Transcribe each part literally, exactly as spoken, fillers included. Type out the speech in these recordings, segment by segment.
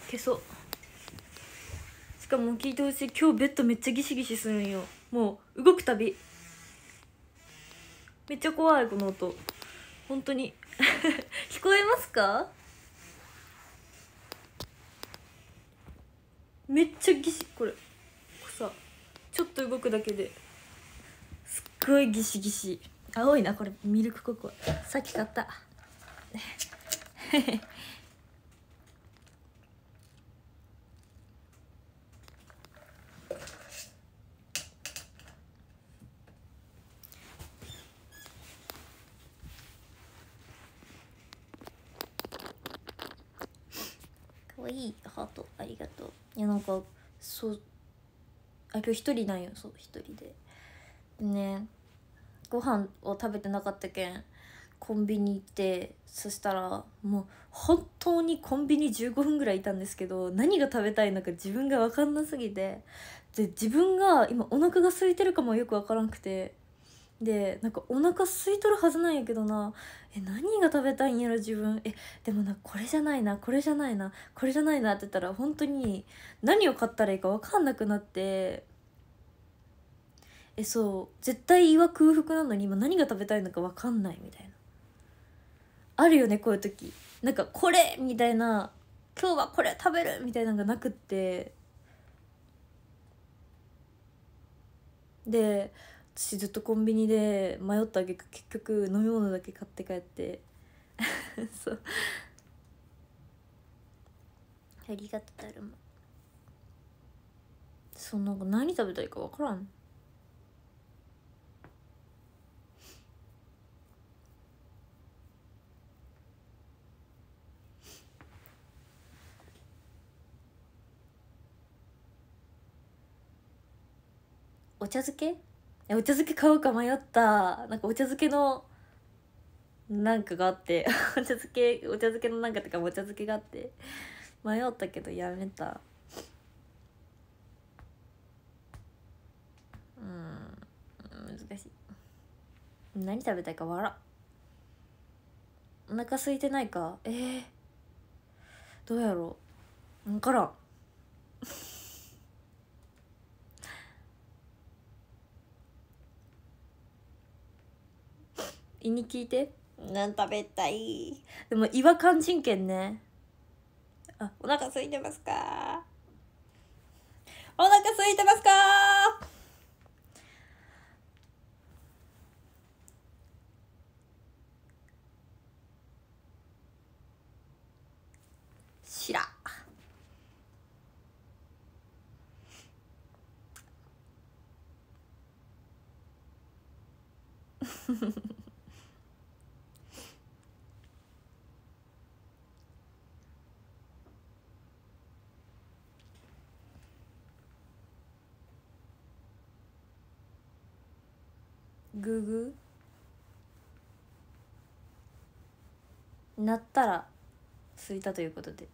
消そう。しかも聞いてほしい、今日ベッドめっちゃギシギシするんよ。もう動くたびめっちゃ怖い、この音本当に聞こえますか？めっちゃギシ、これさちょっと動くだけですっごいギシギシ。青いなこれ、ミルクココアさっき買ったかわいいハートありがとう。いやなんかそうあ、今日一人なんよ。そう一人でね、ご飯を食べてなかったけんコンビニ行って、そしたらもう本当にコンビニじゅうごふんぐらいいたんですけど、何が食べたいのか自分が分かんなすぎて、で自分が今お腹が空いてるかもよく分からんくて、でなんかお腹空いとるはずなんやけどな、え何が食べたいんやろ自分、えでもなこれじゃないなこれじゃないなこれじゃないなって言ったら本当に何を買ったらいいか分かんなくなって、えそう絶対胃は空腹なのに今何が食べたいのか分かんないみたいな、あるよねこういう時。なんかこれみたいな、今日はこれ食べるみたいなのがなくって、で私ずっとコンビニで迷った挙句結局飲み物だけ買って帰ってそうありがとうだるま。そうなんか何食べたいか分からん。お茶漬け、えお茶漬け買うか迷った。なんかお茶漬けのなんかがあってお茶漬けお茶漬けのなんかとかお茶漬けがあって迷ったけどやめた。うん難しい。何食べたいかわらん。お腹空いてないか、えー、どうやろう、分からん胃に聞いて、何食べたい。でも胃は肝心けんね。あ、お腹空いてますか、お腹空いてますか。しらグーグーなったら空いたということで、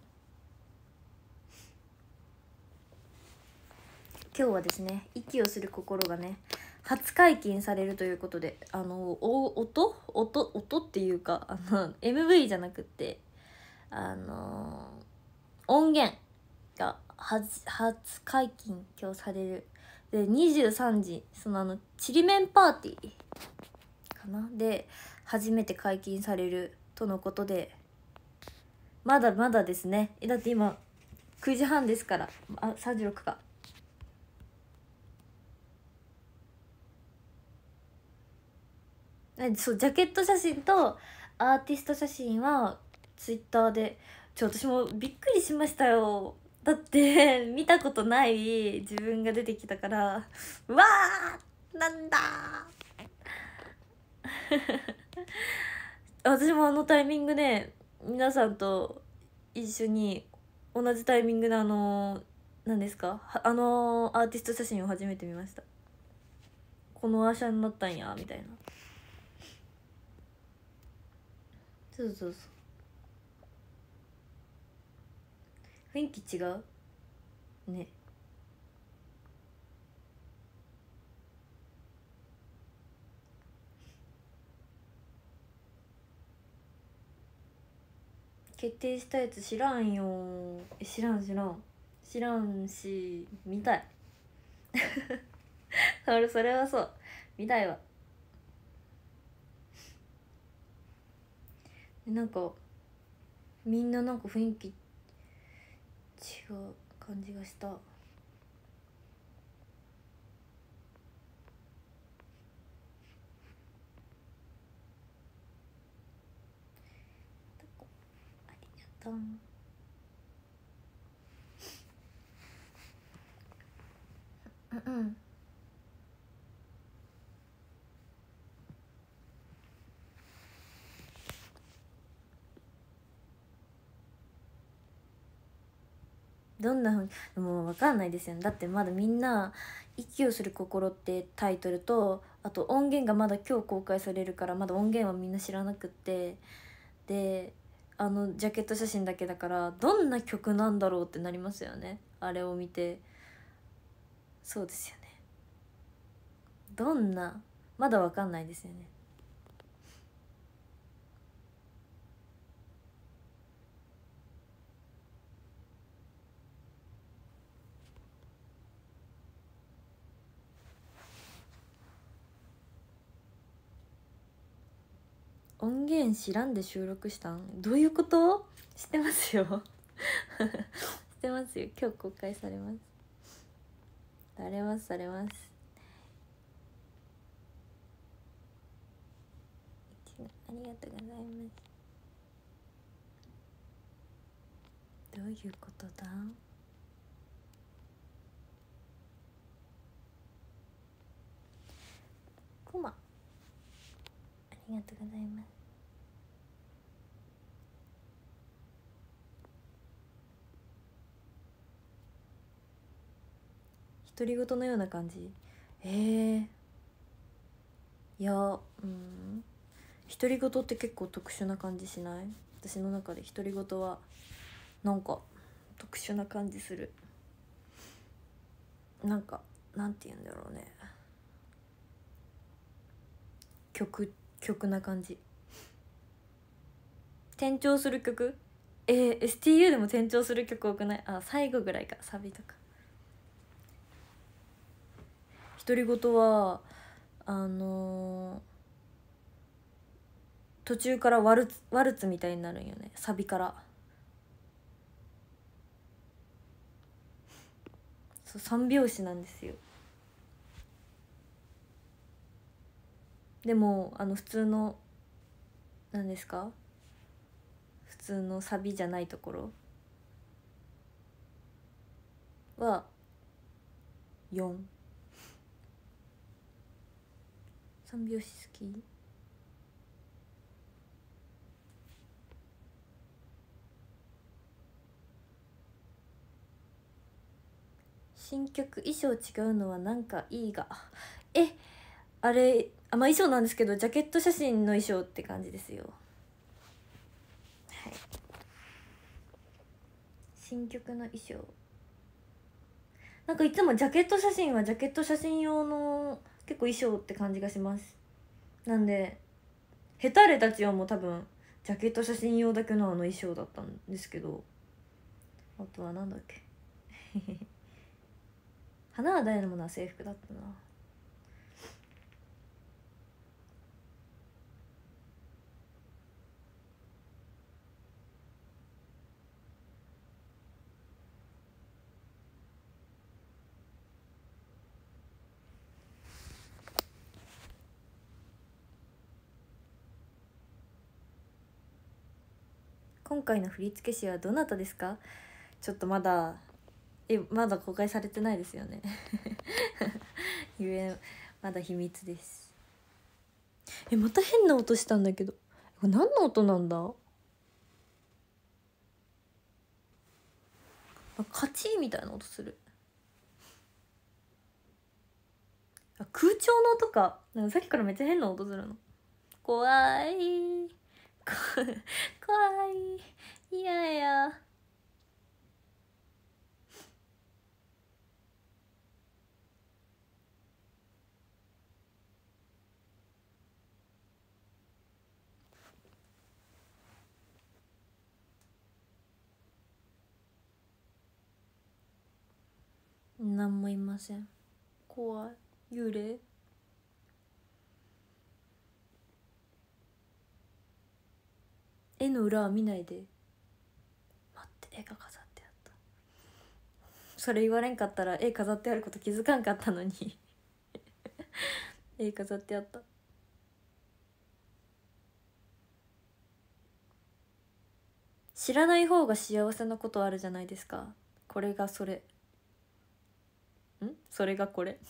今日はですね息をする心がね初解禁されるということで、あのお音音音っていうかあの エムブイ じゃなくってあの音源が初初解禁今日される。でにじゅうさんじそのあのちりめんパーティーかなで初めて解禁されるとのことで、まだまだですね。だって今くじはんですから。あさんじゅうろくか。そうジャケット写真とアーティスト写真はツイッターで、ちょ私もびっくりしましたよ。だって見たことない自分が出てきたから、うわーなんだ私もあのタイミングで皆さんと一緒に同じタイミングであの何ですかあのアーティスト写真を初めて見ました。このアーシャになったんやみたいな。そうそうそう、雰囲気違うね。 決定したやつ知らんよ。え知らん知らん知らんし見たい俺それはそう見たいわ。なんかみんななんか雰囲気違う感じがした。ありがとう。うんうんどんなふうにもう分かんないですよね。だってまだみんな「息をする心」ってタイトルと、あと音源がまだ今日公開されるからまだ音源はみんな知らなくって、であのジャケット写真だけだからどんな曲なんだろうってなりますよね、あれを見て。そうですよね、どんなまだ分かんないですよね。音源知らんで収録したんどういうこと？知ってますよ知ってますよ、今日公開されます。されますされます。ありがとうございます。どういうことだ？コマありがとうございます。独り言のような感じ。えー、いやうん独り言って結構特殊な感じしない？私の中で独り言はなんか特殊な感じする。なんかなんて言うんだろうね、曲曲な感じ。転調する曲、えー、エスティーユー でも転調する曲多くない？あ、最後ぐらいか、サビとか。独り言はあのー、途中からワルツワルツみたいになるんよね、サビから。そう三拍子なんですよ。でもあの普通の何ですか、普通のサビじゃないところはよん。三拍子好き。新曲衣装違うのはなんかいいが、えあれあ、まあ、衣装なんですけどジャケット写真の衣装って感じですよ。はい、新曲の衣装なんかいつもジャケット写真はジャケット写真用の結構衣装って感じがします。なんでヘタレたちはもう多分ジャケット写真用だけのあの衣装だったんですけど、あとはなんだっけ花は誰のものは制服だったな。今回の振付師はどなたですか？ちょっとまだえまだ公開されてないですよねゆえまだ秘密です。えまた変な音したんだけど、これ何の音なんだ？カチーみたいな音する。あ空調の音か。なんかさっきからめっちゃ変な音するの。怖い怖いいやいや。 何もいません。怖い。幽霊。絵の裏は見ないで。待って、絵が飾ってあった。それ言われんかったら絵飾ってあること気づかんかったのに絵飾ってあった。知らない方が幸せなことあるじゃないですか。これがそれんそれがこれ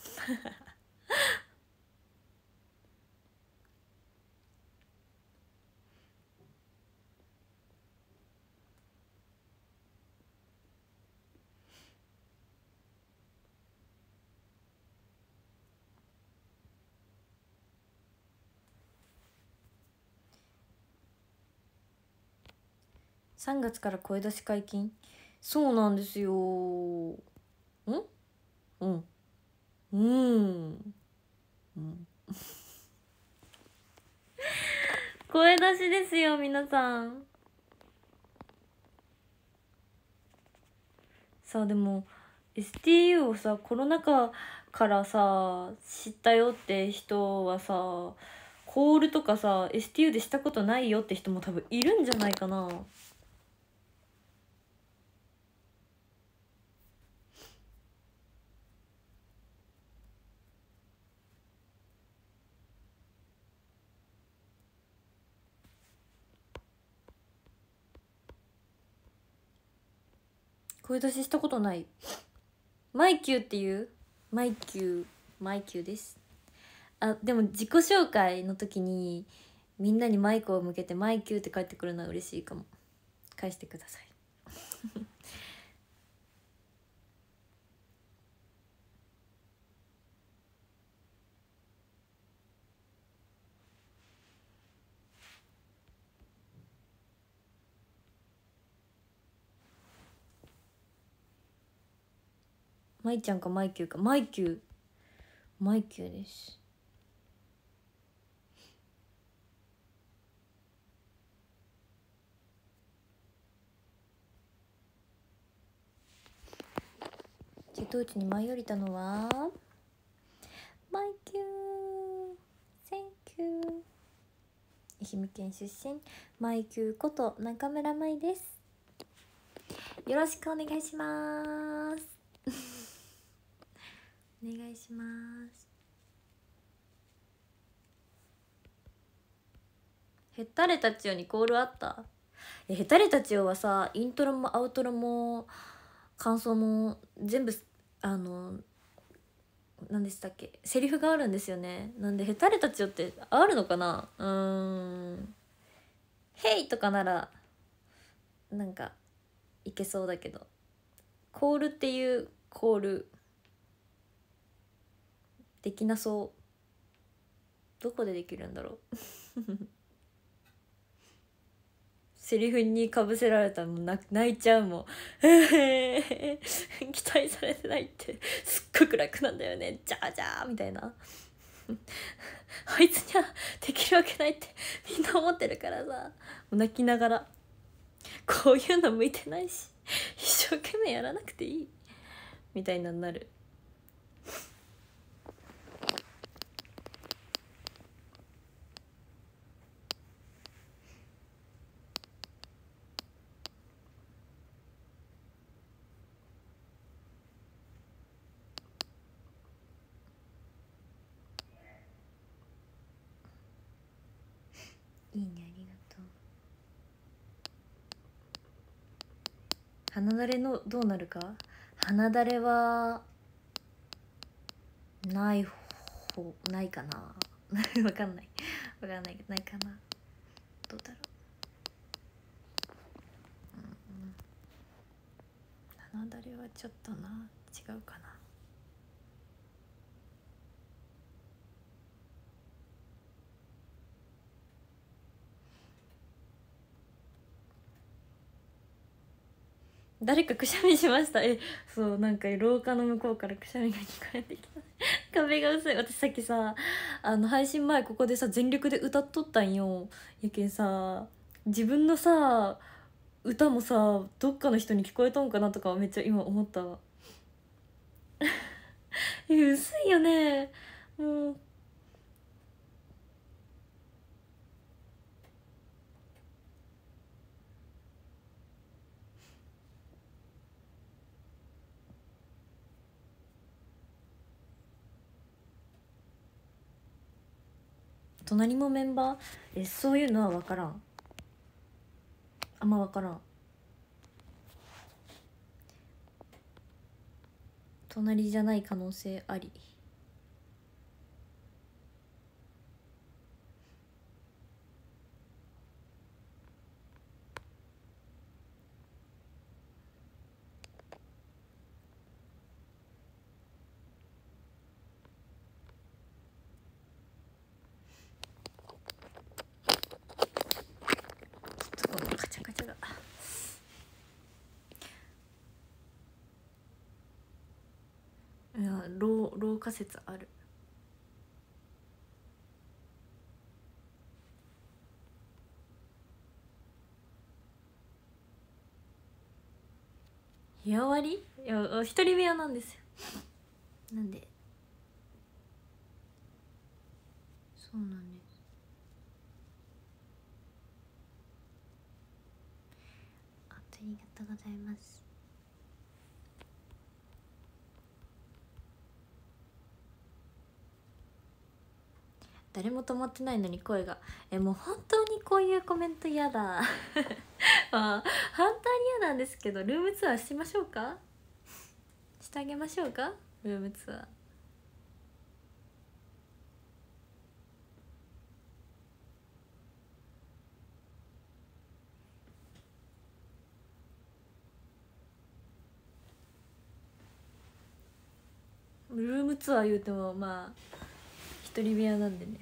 さんがつから声出し解禁。そうなんですよ。んうんうんうん声出しですよ皆さん。さあでも エスティーユー をさコロナ禍からさ知ったよって人はさ、コールとかさ エスティーユー でしたことないよって人も多分いるんじゃないかな。声出ししたことない。マイキューっていうマイキューマイキューです。あでも自己紹介の時にみんなにマイクを向けてマイキューって返ってくるのは嬉しいかも。返してくださいマイちゃんかマイキューか。マイキューマイキューです。瀬戸内に舞い降りたのはマイキュー。センキュー。愛媛県出身マイキューこと中村舞です。よろしくお願いしますお願いします。ヘタレタチオにコールあった？えヘタレタチオはさイントロもアウトロも感想も全部あの何でしたっけセリフがあるんですよね。なんでヘタレタチオってあるのかな。うーんヘイとかならなんかいけそうだけど、コールっていうコールできなそう。どこでできるんだろうセリフにかぶせられたらもう泣いちゃうもん期待されてないってすっごく楽なんだよねじゃあじゃあみたいなあいつにはできるわけないってみんな思ってるからさ、泣きながらこういうの向いてないし一生懸命やらなくていいみたいなになる。いいね、ありがとう。鼻だれのどうなるか。鼻だれはない方ないかなわかんないわかんないないかな。どうだろう、うん、鼻だれはちょっとな違うかな。誰かくしゃみしました。えそうなんか廊下の向こうからくしゃみが聞こえてきた壁が薄い。私さっきさあの配信前ここでさ全力で歌っとったんよ。やけんさ自分のさ歌もさどっかの人に聞こえとんかなとかめっちゃ今思ったわえ薄いよねもう。隣もメンバーえそういうのは分からん、あんま分からん。隣じゃない可能性あり。ちょっとこのカチャカチャがいや老老化説ある。部屋割りいや一人部屋なんですよ。なんでそうなんです。ありがとうございます。誰も止まってないのに声がえもう本当にこういうコメント嫌だまあ反対に嫌なんですけど、ルームツアーしましょうか、してあげましょうかルームツアー。ルームツアー言うてもまあ一人部屋なんでね。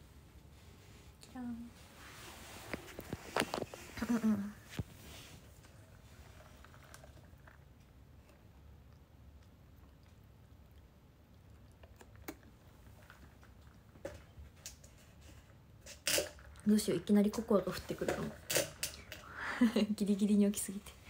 どうしよういきなりココアが降ってくるのギリギリに起きすぎて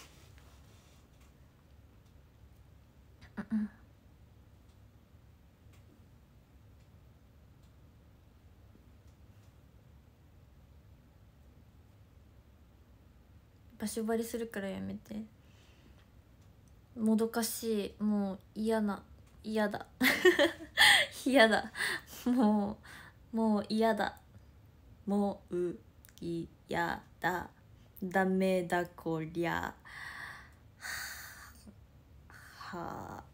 場所バレするからやめて。もどかしい、もう嫌な嫌だ嫌だもうもう嫌だもう嫌だダメだこりゃはあ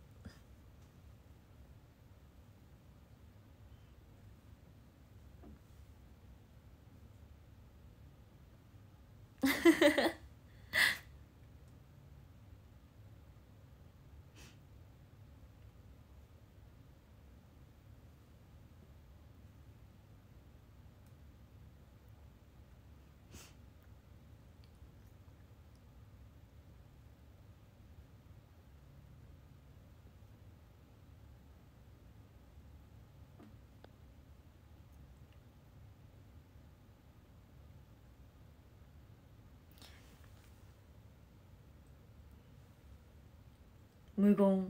無言。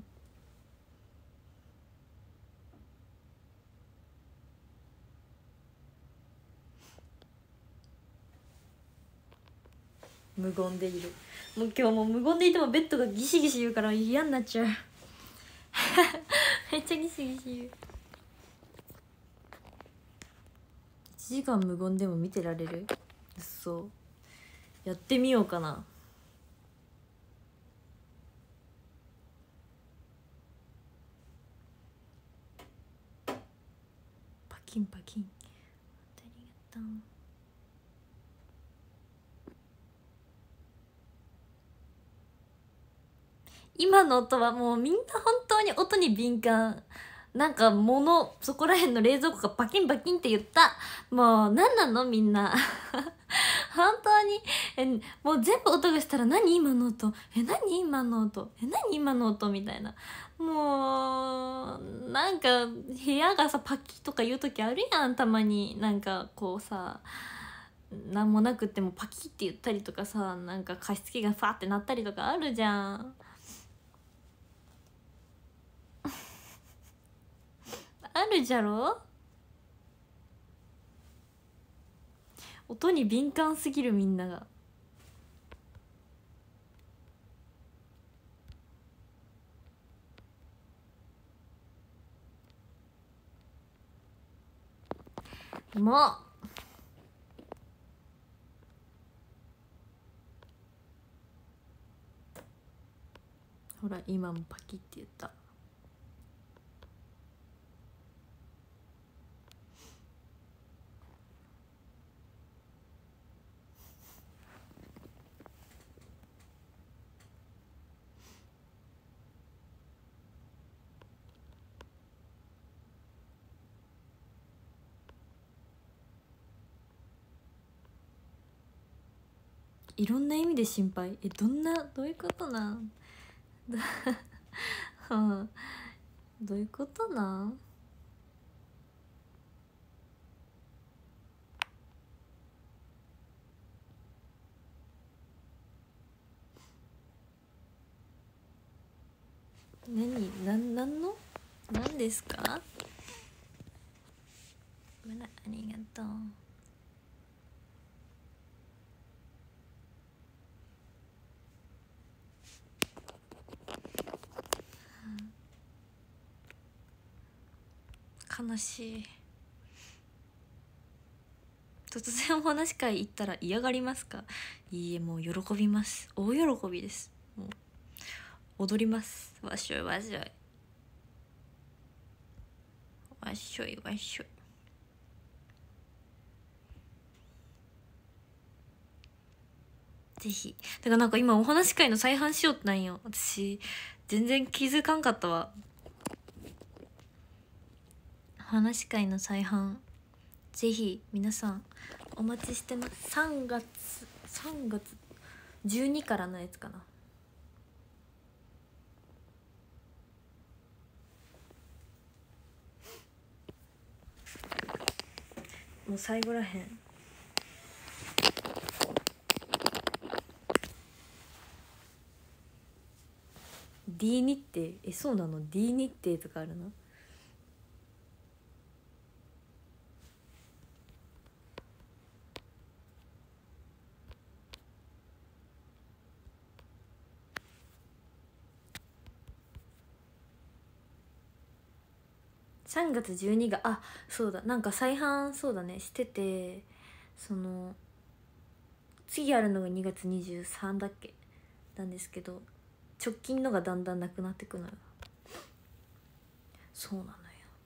無言でいる。もう今日も無言でいてもベッドがギシギシ言うから嫌になっちゃうめっちゃギシギシ言う。いちじかん無言でも見てられる？そうやってみようかな。パキンパキン。ありがとう。今の音はもうみんな本当に音に敏感。なんか物そこら辺の冷蔵庫がパキンパキンって言った。もう何なのみんな本当にえもう全部音がしたら何今の音え何今の音え何今の音みたいな。もうなんか部屋がさパキとか言う時あるやんたまに。なんかこうさ何もなくってもパキって言ったりとかさ、なんか加湿器がファってなったりとかあるじゃん。 るじゃろ。音に敏感すぎるみんなが。もうほら今もパキって言った。いろんな意味で心配。え、どんな、どういうことなん。どういうことなん。何、なん、なんの。何ですか。ありがとう。悲しい。突然お話し会行ったら嫌がりますか。いいえ、もう喜びます。大喜びです。もう踊ります。わっしょいわっしょいわっしょいわっしょい。ぜひ。だからなんか今お話し会の再販しようってなんよ。私全然気づかんかったわ。話し会の再販ぜひ皆さんお待ちしてます。さんがつさんがつじゅうにからのやつかな。もう最後らへん。D 日程。え、そうなの。 D 日程とかあるの。さんがつじゅうにが、あ、そうだ、なんか再販そうだねしてて、その次あるのがにがつにじゅうさんだっけなんですけど、直近のがだんだんなくなってくのよ。そうなのよ。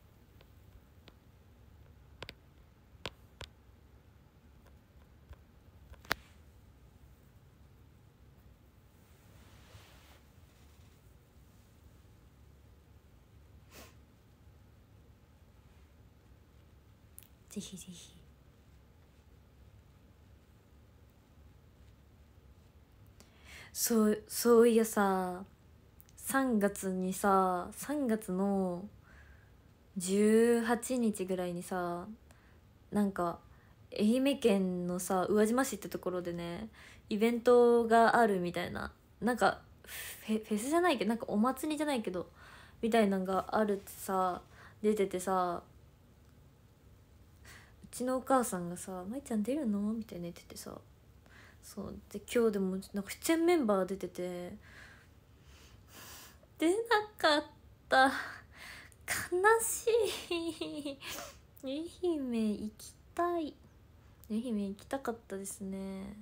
ぜひぜひ。そうそういやさ、さんがつにさ、さんがつのじゅうはちにちぐらいにさ、なんか愛媛県のさ宇和島市ってところでねイベントがあるみたいな、なんかフェ、フェスじゃないけどなんかお祭りじゃないけどみたいなのがあるってさ出ててさ、うちのお母さんがさ「舞ちゃん出るの?」みたいな言っててさ、そうで今日でもなんか出演メンバー出てて出なかった。悲しい。愛媛行きたい。愛媛行きたかったですね。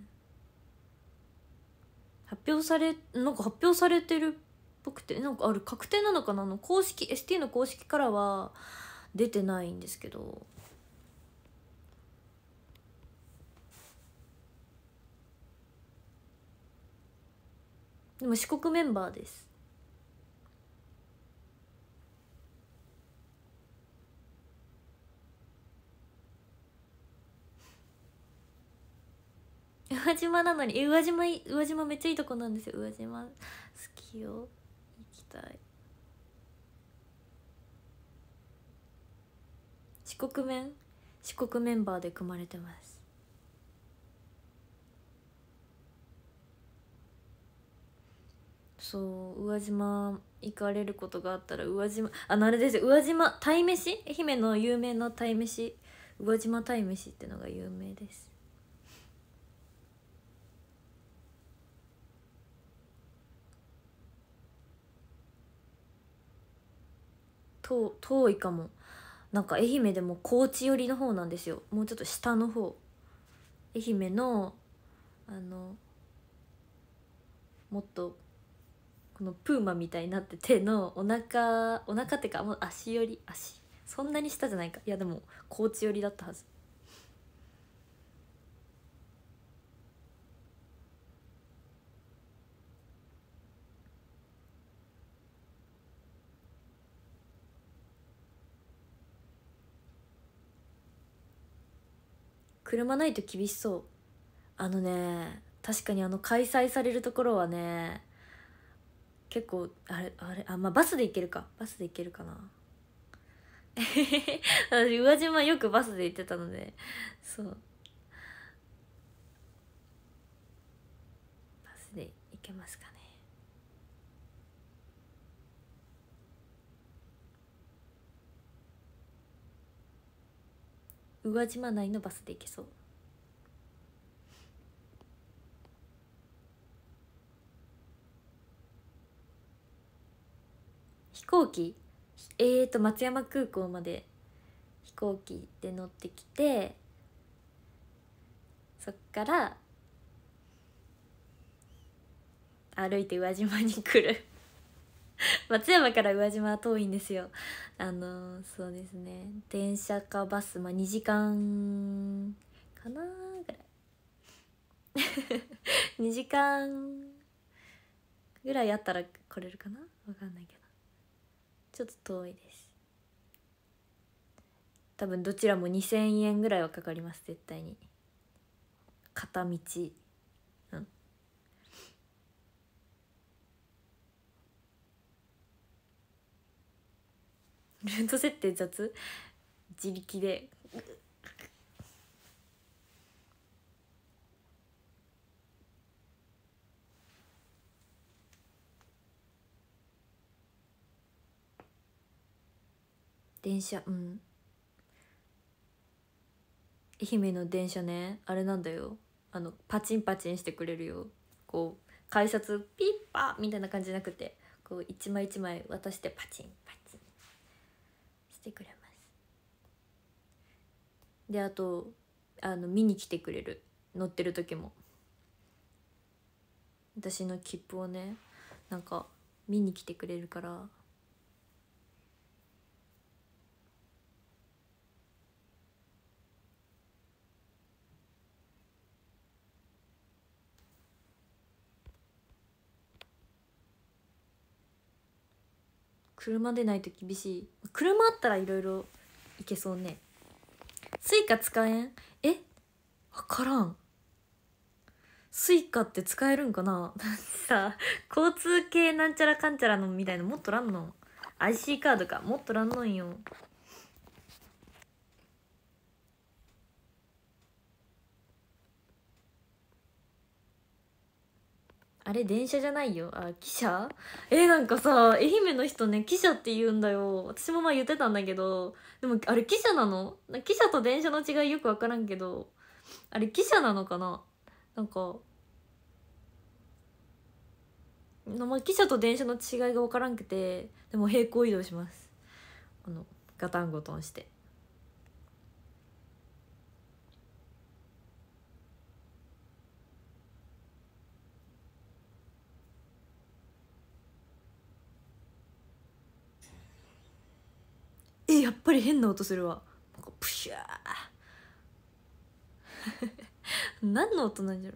発表されなんか発表されてるっぽくて、なんかある確定なのかな、あの公式 エスティー の公式からは出てないんですけど、でも四国メンバーです。宇和島なのに、え宇和島宇和島めっちゃいいとこなんですよ。宇和島好きよ、行きたい。四国面四国メンバーで組まれてます。 そう宇和島行かれることがあったら宇和島あのあれですよ宇和島鯛めし愛媛の有名な鯛めし宇和島鯛めしってのが有名です。遠遠いかも。なんか愛媛でも高知寄りの方なんですよ。もうちょっと下の方愛媛のあのもっとこのプーマみたいになっててのお腹お腹ってかもう足寄り足そんなに下じゃないかいやでも高知寄りだったはず。車ないと厳しそう。あのね確かにあの開催されるところはね結構あれあれあまあバスで行けるかバスで行けるかな私宇和島よくバスで行ってたのでそうバスで行けますかね。宇和島内のバスで行けそう。飛行機えーと松山空港まで飛行機で乗ってきてそっから歩いて宇和島に来る松山から宇和島は遠いんですよ。あのそうですね電車かバスまあにじかんかなぐらいにじかんぐらいあったら来れるかなわかんないけどちょっと遠いです。多分どちらもにせんえんぐらいはかかります絶対に片道。うんルート設定雑自力で電車うん愛媛の電車ねあれなんだよあのパチンパチンしてくれるよ。こう改札ピッパーみたいな感じじゃなくてこう一枚一枚渡してパチンパチンしてくれます。であとあの見に来てくれる乗ってる時も私の切符をねなんか見に来てくれるから車でないと厳しい。車あったらいろいろいけそうね。スイカ使えんえ分からん。スイカって使えるんかなだってさ交通系なんちゃらかんちゃらのみたいなもっとらんの アイシー カードかもっとらんのんよ。あれ電車じゃないよあ汽車えー、なんかさ愛媛の人ね汽車って言うんだよ。私もまあ言ってたんだけどでもあれ汽車なの汽車と電車の違いよく分からんけどあれ汽車なのかななんかまあ汽車と電車の違いが分からんくてでも平行移動しますあのガタンゴトンして。えやっぱり変な音するわなんかプシャー何の音なんじゃろ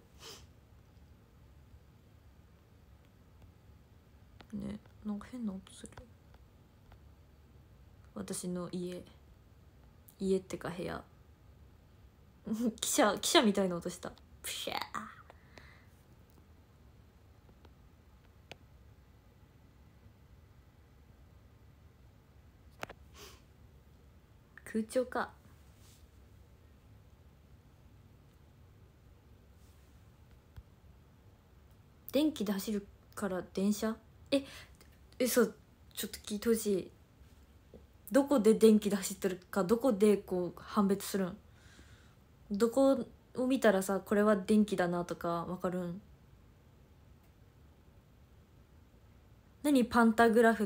ねなんか変な音する私の家家ってか部屋汽車汽車みたいな音したプシャー空調か。電気で走るから電車ええそうちょっと聞いてほしい。どこで電気で走ってるかどこでこう判別するん？どこを見たらさこれは電気だなとかわかるん？何パンタグラフって？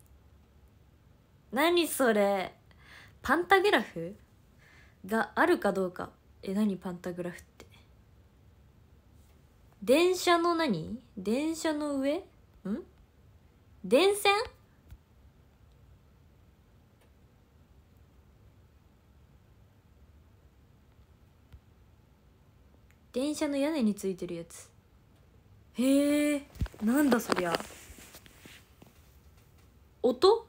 何それ？パンタグラフがあるかどうか。え何パンタグラフって？電車の何？電車の上？ん？電線？電車の屋根についてるやつ。へえ、なんだそりゃ。音？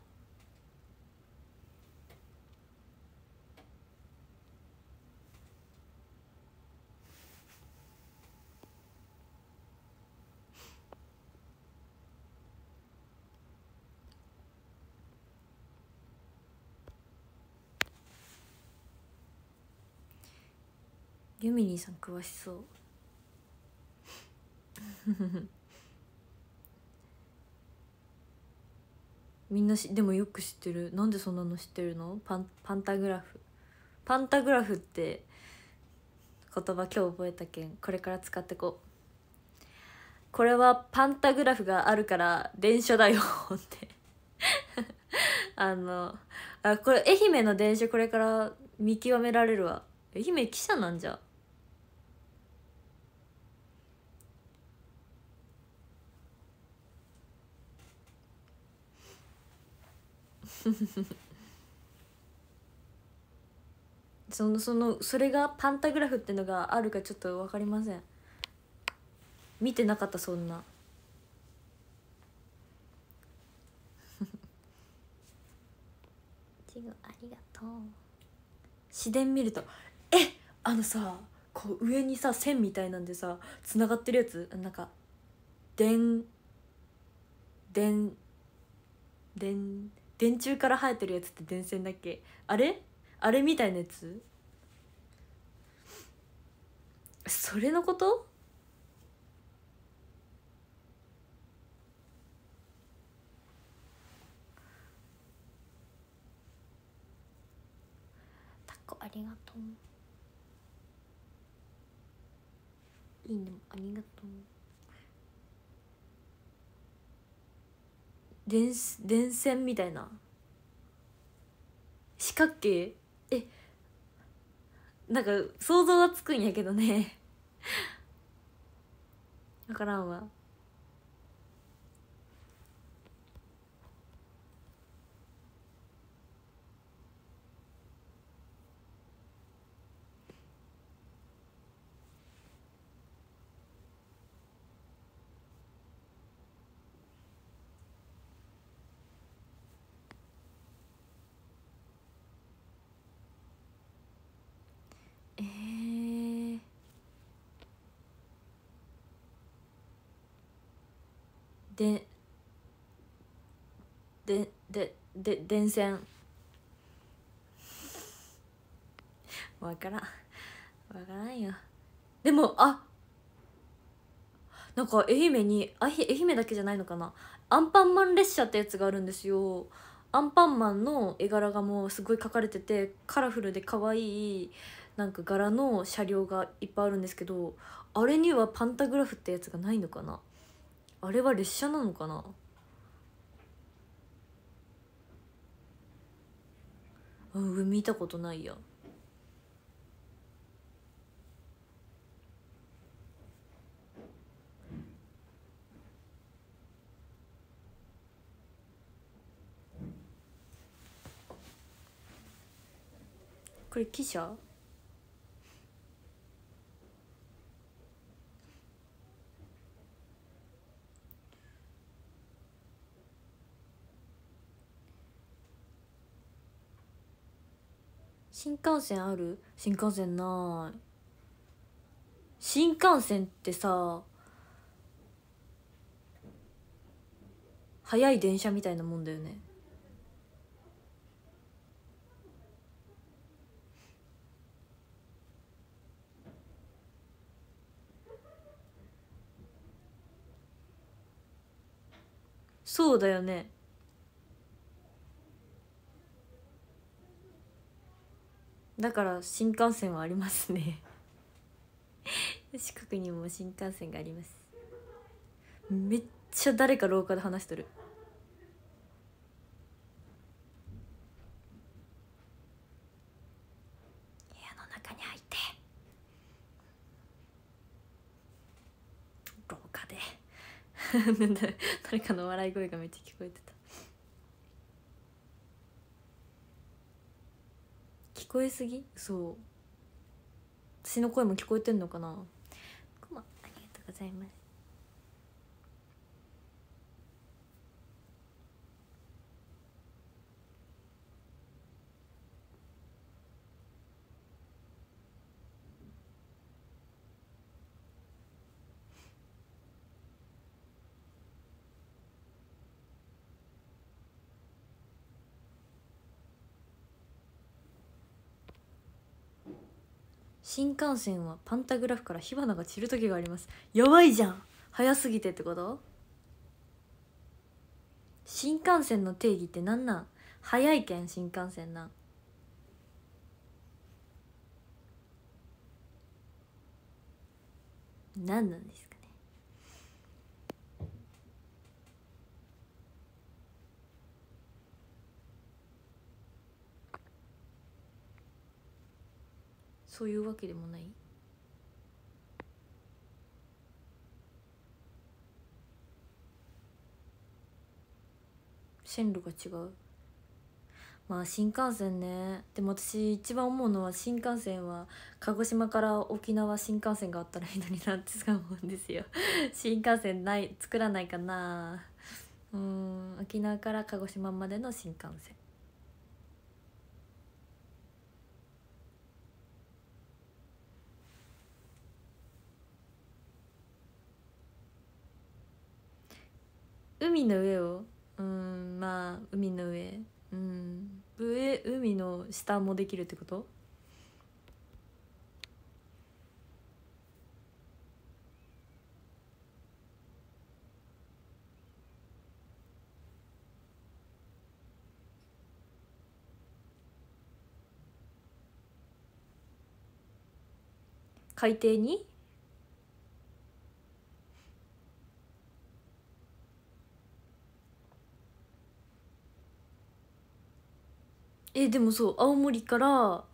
ユミニーさん詳しそうみんなしでもよく知ってる。なんでそんなの知ってるの？パンパンタグラフパンタグラフって言葉今日覚えたけんこれから使ってこう。これはパンタグラフがあるから電車だよってあのあこれ愛媛の電車これから見極められるわ。愛媛記者なんじゃそのそのそれがパンタグラフってのがあるかちょっと分かりません。見てなかったそんなちぐありがとう。自然見るとえあのさこう上にさ線みたいなんでさつながってるやつなんか電電電電柱から生えてるやつって電線だっけ？あれあれみたいなやつ？それのこと？タコありがとう。いいねありがとう。電電線みたいな四角形？えなんか想像はつくんやけどね分からんわ。えー、でででで電線分からん分からんよ。でもあなんか愛媛にあひ愛媛だけじゃないのかな、アンパンマン列車ってやつがあるんですよ。アンパンマンの絵柄がもうすごい描かれててカラフルで可愛いなんか柄の車両がいっぱいあるんですけど、あれにはパンタグラフってやつがないのかな。あれは列車なのかな。うん見たことないや。これ汽車？新幹線ある？新幹線ない。新幹線ってさ速い電車みたいなもんだよね。 そうだよね。だから新幹線はありますね四国にも新幹線があります。めっちゃ誰か廊下で話しとる。部屋の中に入って廊下で誰かの笑い声がめっちゃ聞こえてた。聞こえすぎ？そう、私の声も聞こえてんのかな。コマありがとうございます。新幹線はパンタグラフから火花が散る時があります。やばいじゃん、早すぎてってこと？新幹線の定義ってなんなん？早いけん新幹線な。なんなんですかね。そういうわけでもない。線路が違う。まあ新幹線ね。でも私一番思うのは、新幹線は鹿児島から沖縄新幹線があったらいいのになって思うんですよ新幹線ない作らないかな。うん、沖縄から鹿児島までの新幹線。海の上を、うん、まあ海の上、うん、上、海の下もできるってこと？海底に？え、でもそう青森から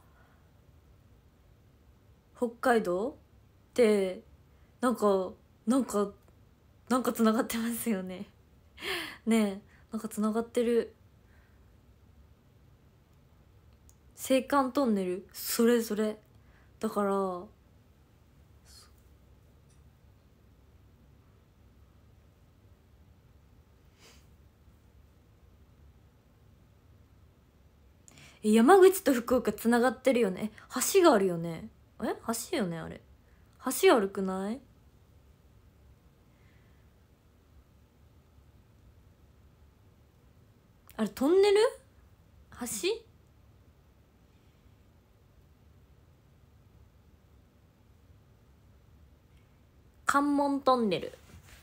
北海道ってなんかなんかなんかつながってますよねねえ、なんかつながってる。青函トンネル、それそれだから。え、山口と福岡つながってるよね。橋があるよね。え、橋よねあれ。橋あるくない？あれトンネル？橋？関門トンネル。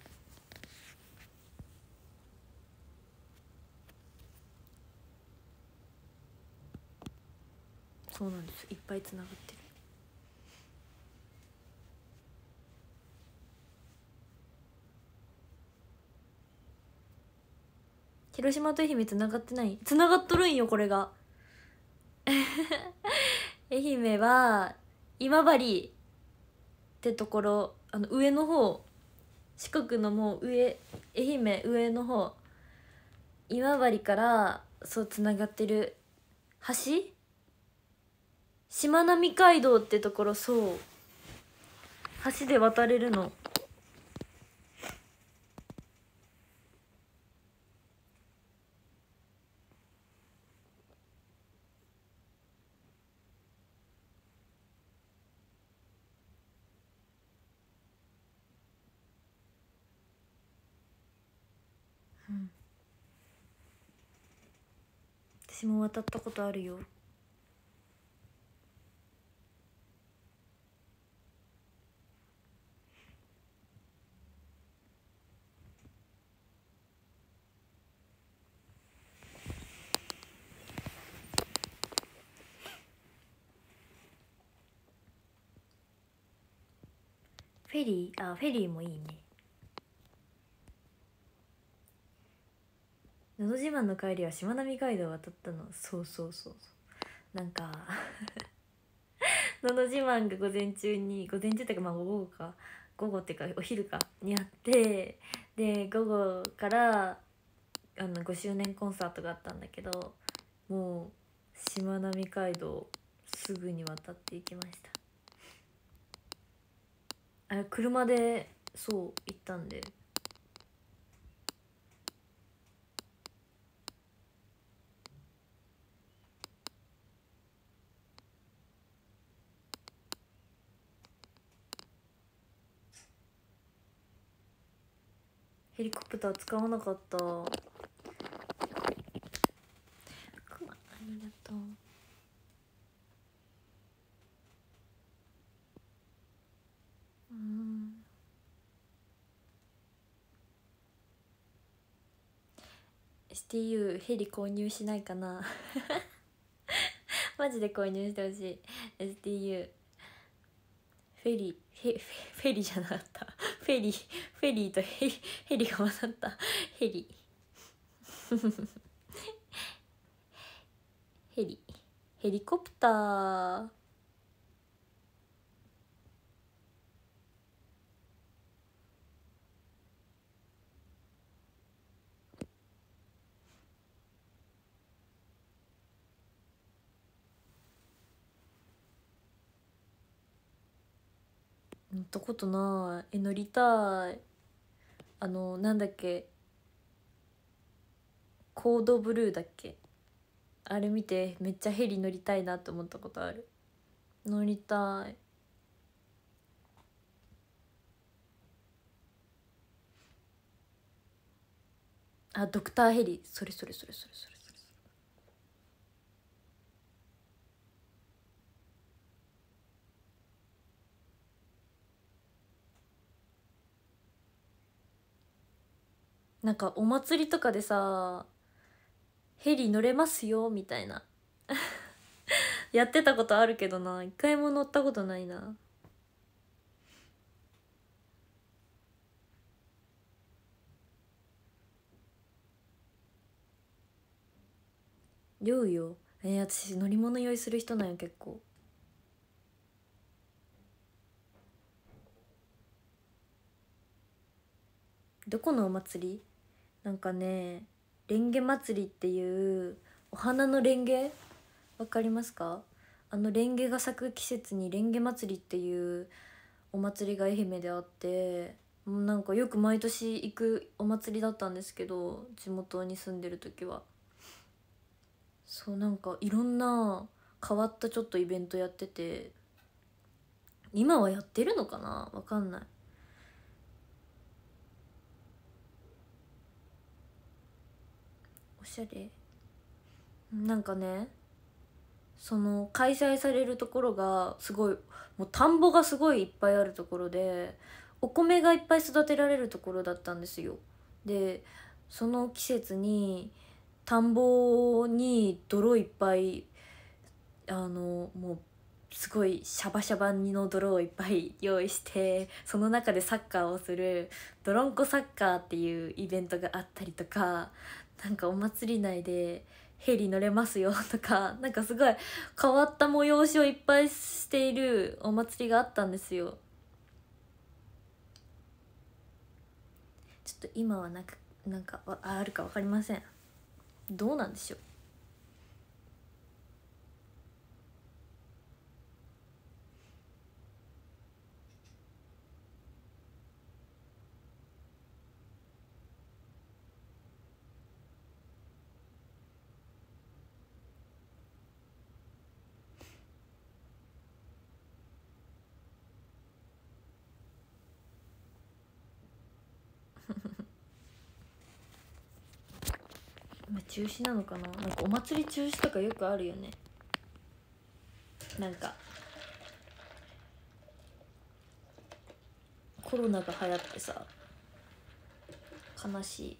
そうなんです、いっぱいつながってる。広島と愛媛つながってない？つながっとるんよこれが愛媛は今治ってところ、あの上の方、四国のもう上、愛媛上の方、今治からそうつながってる橋、しまなみ海道ってところ、そう橋で渡れるの。うん、私も渡ったことあるよ。 フェリー、あフェリーもいいね。のど自慢の帰りはしまなみ海道を渡ったの。そうそうそうそう、なんかのど自慢が午前中に、午前中っていうかまあ午後か、午後っていうかお昼かにあって、で午後からあのごしゅうねんコンサートがあったんだけど、もうしまなみ海道すぐに渡っていきました。あ、車でそう行ったんで。ヘリコプター使わなかった。くまありがとう。うん、 エスティーユー ヘリ購入しないかなマジで購入してほしい。 エスティーユー フェリーフェフェリーじゃなかったフェリーフェリーとヘリヘリが混ざったヘリヘリヘリコプター。乗ったことない。え、乗りたい。あのなんだっけ、コードブルーだっけ、あれ見てめっちゃヘリ乗りたいなって思ったことある。乗りたい。あ、ドクターヘリ、それそれそれそれそれそれ。なんかお祭りとかでさ、ヘリ乗れますよみたいなやってたことあるけどな、一回も乗ったことないな。酔うよ。えー、私乗り物酔いする人なんよ結構。どこのお祭り？なんかね、レンゲ祭りっていうお花のレンゲ、わかりますか？あのレンゲが咲く季節にレンゲ祭りっていうお祭りが愛媛であって、もうなんかよく毎年行くお祭りだったんですけど、地元に住んでる時は。そう、なんかいろんな変わったちょっとイベントやってて、今はやってるのかな、わかんない。おしゃれ。なんかね、その開催されるところがすごい、もう田んぼがすごいいっぱいあるところで、お米がいっぱい育てられるところだったんですよ。でその季節に田んぼに泥いっぱい、あのもうすごいシャバシャバの泥をいっぱい用意して、その中でサッカーをするドロンコサッカーっていうイベントがあったりとか、なんかお祭り内でヘリ乗れますよとか、なんかすごい変わった催しをいっぱいしているお祭りがあったんですよ。ちょっと今はなんかなんかあるか分かりません。どうなんでしょう。今中止なのかな。なんかお祭り中止とかよくあるよね。なんかコロナが流行ってさ、悲しい。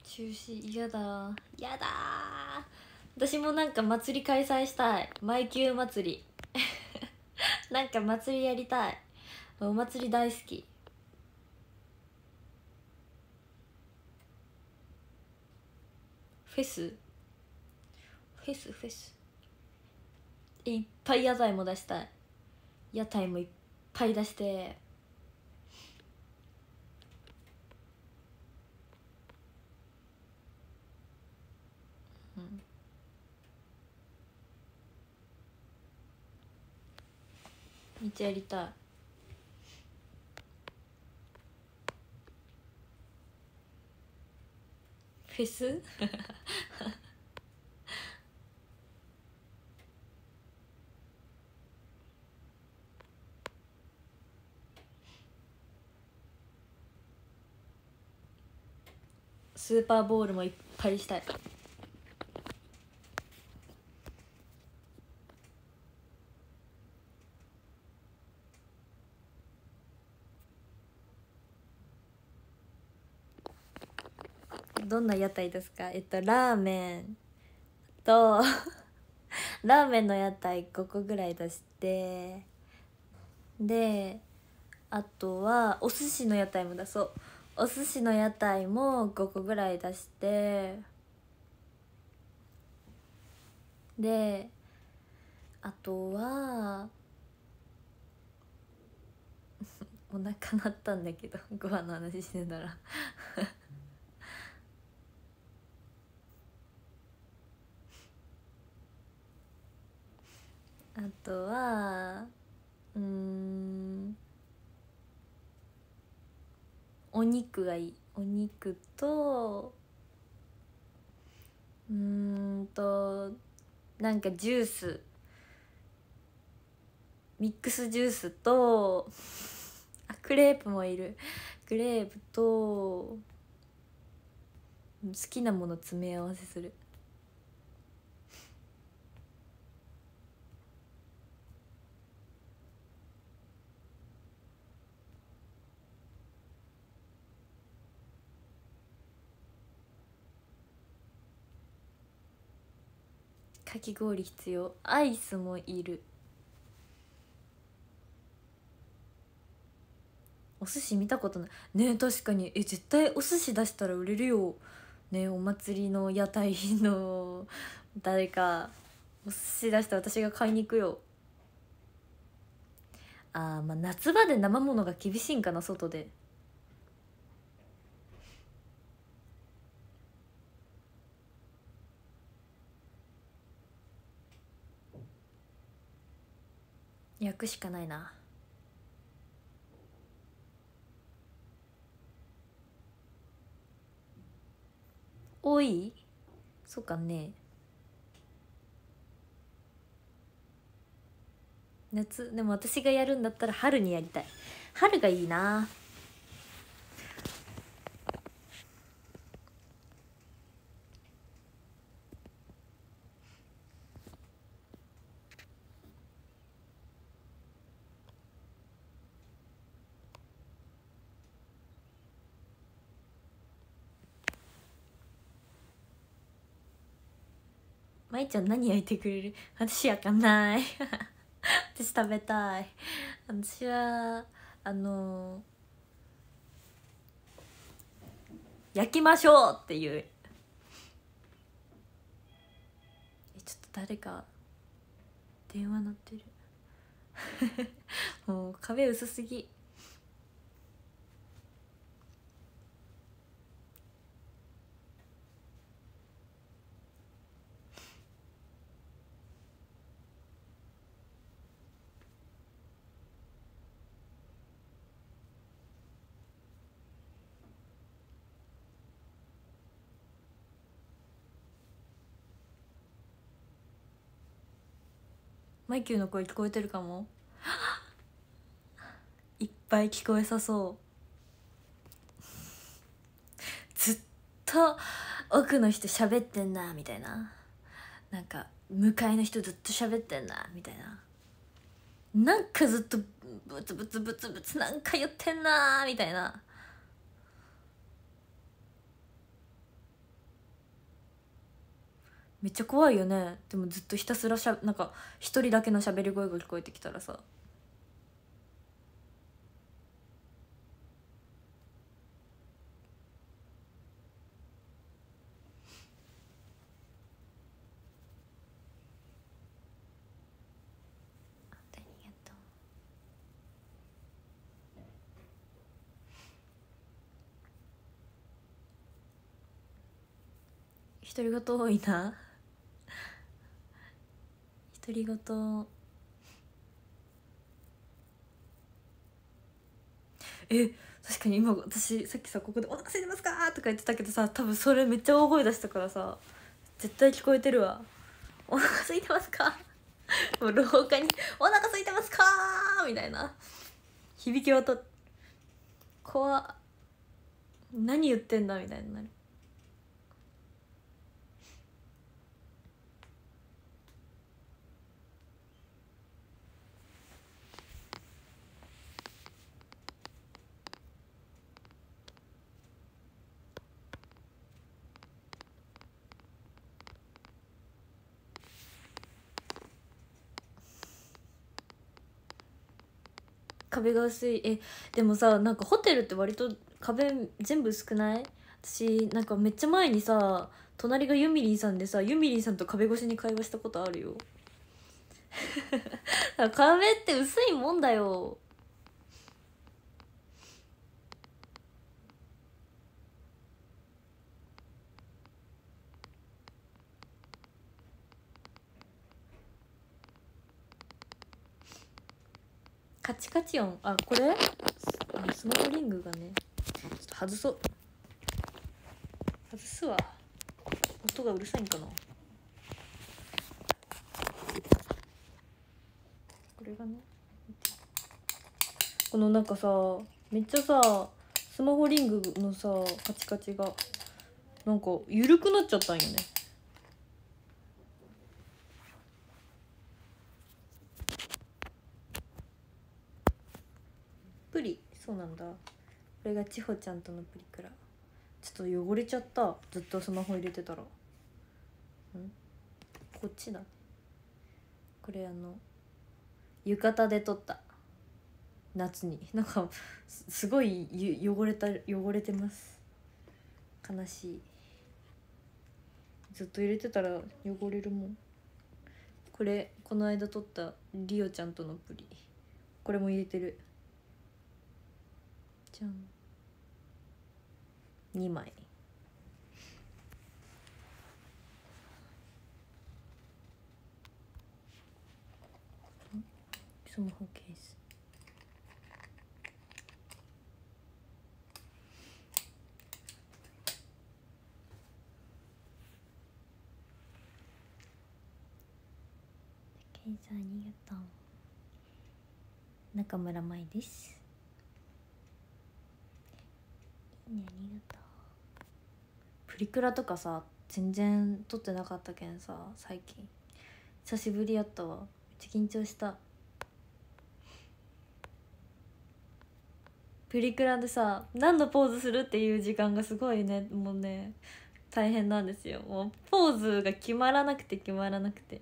中止嫌だ嫌だ。私もなんか祭り開催したい。マイキュー祭りなんか祭りやりたい。お祭り大好き。フェスフェスフェスいっぱい屋台も出したい。屋台もいっぱい出して、うん、めっちゃやりたい。フェススーパーボールもいっぱいしたい。どんな屋台ですか？えっとラーメンとラーメンの屋台ごこぐらい出して、であとはお寿司の屋台も出そう。お寿司の屋台もごこぐらい出して、であとはお腹鳴ったんだけどご飯の話してたらあとはうーんお肉がいい。お肉とうーんとなんかジュース、ミックスジュースとあクレープもいる。クレープと好きなもの詰め合わせする。かき氷必要。アイスもいる。お寿司見たことないね。確かに。え絶対お寿司出したら売れるよね。お祭りの屋台の誰かお寿司出したら私が買いに行くよ。あーまあ夏場で生ものが厳しいんかな外で。焼くしかないな。多い？そうかね。夏でも私がやるんだったら春にやりたい。春がいいな。まいちゃん何焼いてくれる？私焼かない私食べたい。私はあのー、焼きましょうっていう。えちょっと誰か電話鳴ってるもう壁薄すぎ。マイキューの声聞こえてるかもいっぱい聞こえさそう。ずっと奥の人喋ってんなみたいな。なんか向かいの人ずっと喋ってんなみたいな。なんかずっとブツブツブツブツなんか言ってんなみたいな。 めっちゃ怖いよね。でもずっとひたすらしゃなんか一人だけの喋り声が聞こえてきたらさ。独り言多いな。独り言。え、確かに今私さっきさここで「お腹空いてますか?」とか言ってたけどさ、多分それめっちゃ大声出したからさ絶対聞こえてるわ。「お腹空いてますか?」もう廊下に「お腹空いてますか?」みたいな響き渡っ怖っ、何言ってんだみたいになる。壁が薄い。えでもさ、なんかホテルって割と壁全部薄くない？私なんかめっちゃ前にさ、隣がユミリンさんでさ、ユミリンさんと壁越しに会話したことあるよ。壁って薄いもんだよ。カチカチ音。あ、これあスマホリングがね、ちょっと外そう。外すわ。音がうるさいんかな。これがね、このなんかさ、めっちゃさスマホリングのさカチカチがなんか緩くなっちゃったんよね。プリ、そうなんだ。これが千穂ちゃんとのプリクラ。ちょっと汚れちゃった、ずっとスマホ入れてたら。んこっちだ。これあの浴衣で撮った、夏に。なんかすごいゆ汚れた汚れてます。悲しい。ずっと入れてたら汚れるもん。これこの間撮ったリオちゃんとのプリ、これも入れてるじゃん。にまい。スマホケース。ケイさんありがとう。中村舞です。いいね、ありがとう。プリクラとかさ全然撮ってなかったけんさ、最近久しぶりやったわ。めっちゃ緊張した。プリクラでさ何のポーズするっていう時間がすごいね、もうね大変なんですよ。もうポーズが決まらなくて決まらなくて。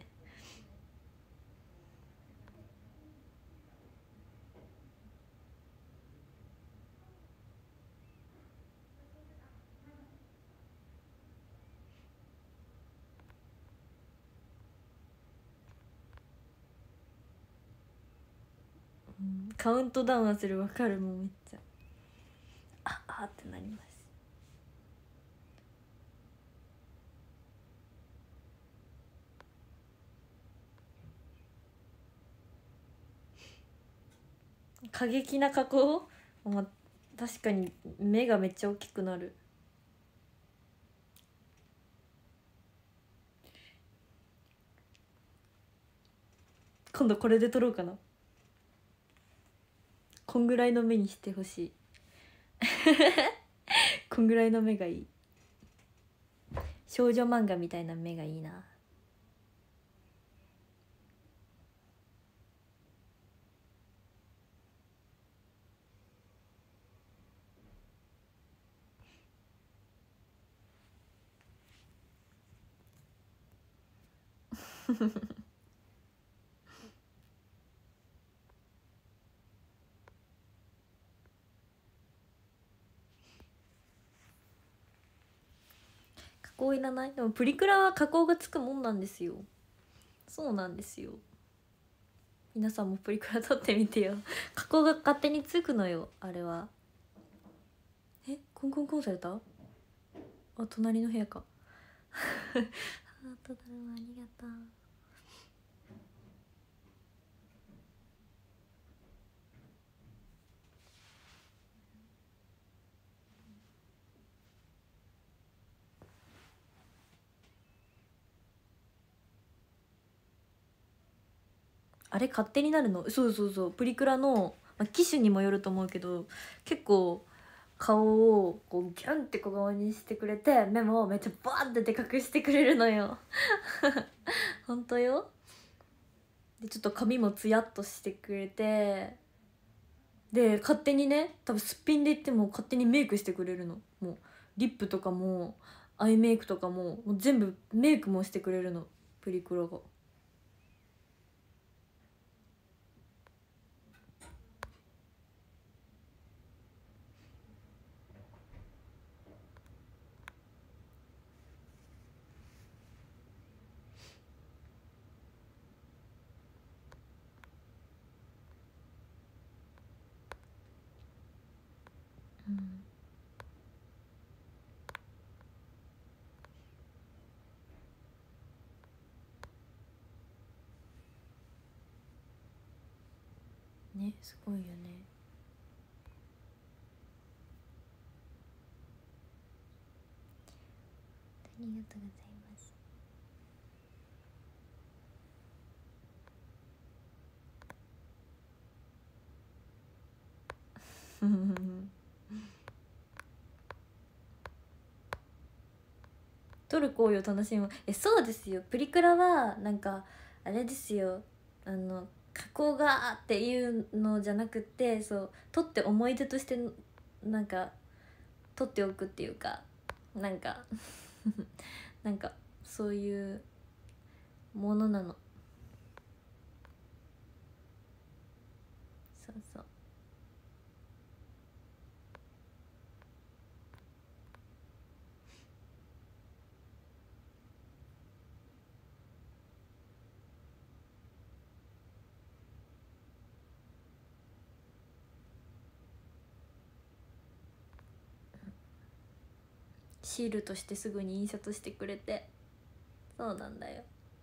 うん、カウントダウンはする。わかる、もうめっちゃああってなります。過激な加工、まあ、確かに目がめっちゃ大きくなる。今度これで撮ろうかな。こんぐらいの目にしてほしい。こんぐらいの目がいい。少女漫画みたいな目がいいな。 加工いらない？でもプリクラは加工がつくもんなんですよ。そうなんですよ。皆さんもプリクラ撮ってみてよ。加工が勝手につくのよ、あれは。え、コンコンコンされた？あ、隣の部屋か。ハートだるまありがとう。あれ勝手になるの？そうそうそう、プリクラの、まあ、機種にもよると思うけど、結構顔をこうギャンって小顔にしてくれて、目もめっちゃバーンってでかくしてくれるのよ。ほんとよ。でちょっと髪もツヤっとしてくれて、で勝手にね、多分すっぴんで言っても勝手にメイクしてくれるの。もうリップとかもアイメイクとかも、もう全部メイクもしてくれるの、プリクラが。うんね、すごいよね。ありがとうございます。撮る行為を楽しむ。え、そうですよ。プリクラはなんかあれですよ、あの加工がっていうのじゃなくて、そう撮って思い出としてなんか撮っておくっていうか、なんかなんかそういうものなの。そうそう。シールとしてすぐに印刷してくれて、そうなんだよ。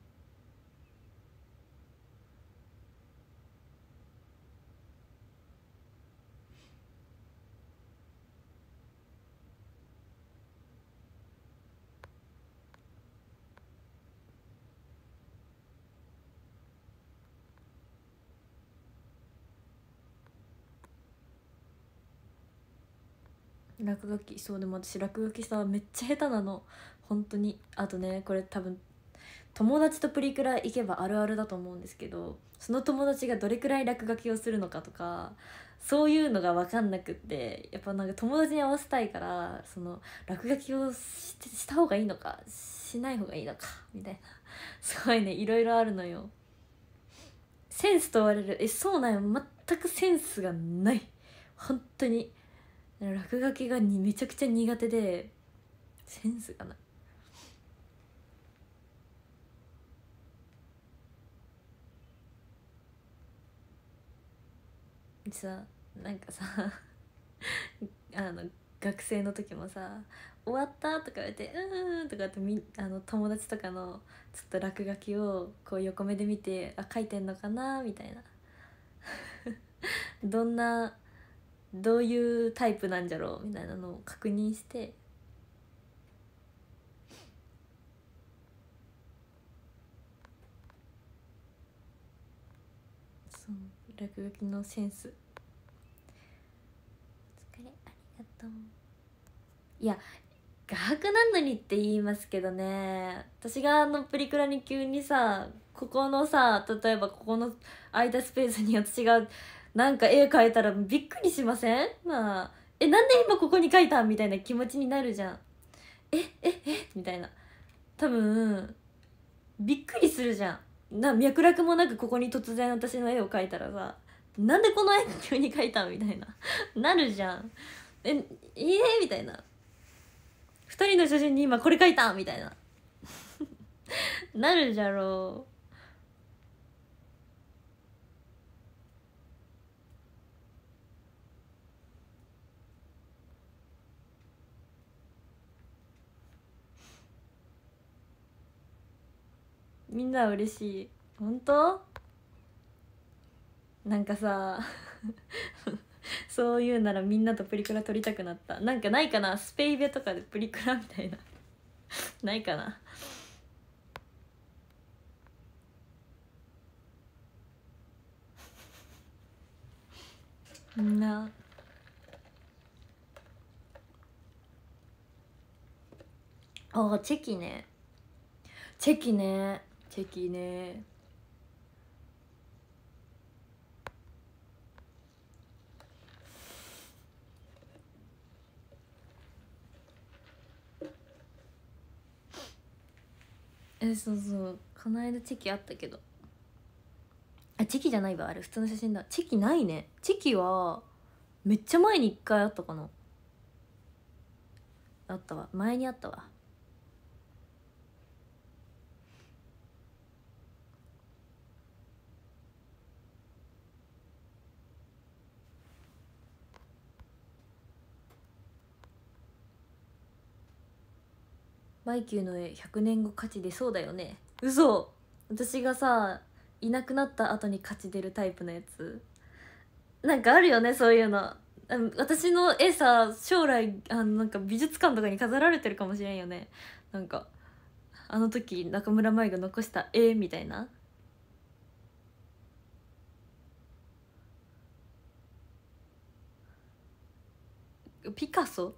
落書き、そう、でも私落書きさめっちゃ下手なの、本当に。あとね、これ多分友達とプリクラ行けばあるあるだと思うんですけど、その友達がどれくらい落書きをするのかとか、そういうのが分かんなくって、やっぱなんか友達に合わせたいから、その落書きを し, した方がいいのかしない方がいいのかみたいな、すごいね、いろいろあるのよ。センスと言われる、え、そうなんよ、全くセンスがない、本当に。落書きがにめちゃくちゃ苦手で、センスがないさ。なんかさあの学生の時もさ「終わった?」とか言われて「うーん」とかってみあの友達とかのちょっと落書きをこう横目で見て、あ、書いてんのかなみたいなどんなどういうタイプなんじゃろうみたいなのを確認して、そう落書きのセンス。お疲れ、ありがとう。いや、画伯なのにって言いますけどね、私があのプリクラに急にさ、ここのさ、例えばここの空いたスペースに私がなんか絵描いたらびっくりしません？まあ、え、なんで今ここに描いたみたいな気持ちになるじゃん。えええみたいな。多分びっくりするじゃん。な脈絡もなくここに突然私の絵を描いたらさ、なんでこの絵急に描いたみたいななるじゃん。ええー、みたいな、二人の写真に今これ描いたみたいななるじゃろう。みんな嬉しい。本当？なんかさそういうならみんなとプリクラ撮りたくなった。なんかないかな、スペイベとかでプリクラみたいなないかな。みんなあ、チェキね、チェキね、チェキね。え、そうそう、この間チェキあったけど、あ、チェキじゃないわ、あれ普通の写真だ。チェキないね。チェキはめっちゃ前に一回あったかな。あったわ、前にあったわ。マイキューの絵ひゃくねんご価値出そうだよね。嘘。私がさいなくなった後に価値出るタイプのやつ、なんかあるよねそういうの。あの私の絵さ将来あのなんか美術館とかに飾られてるかもしれんよね。なんかあの時中村舞が残した絵みたいな。ピカソ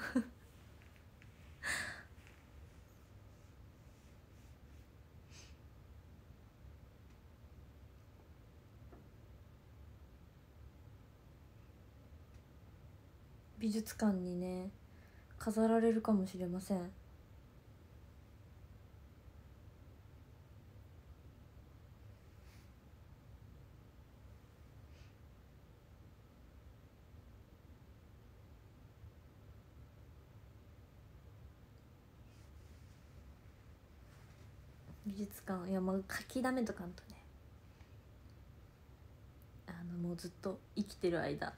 美術館にね飾られるかもしれません。美術館、いやまあ書きだめとかんとね、あのもうずっと生きてる間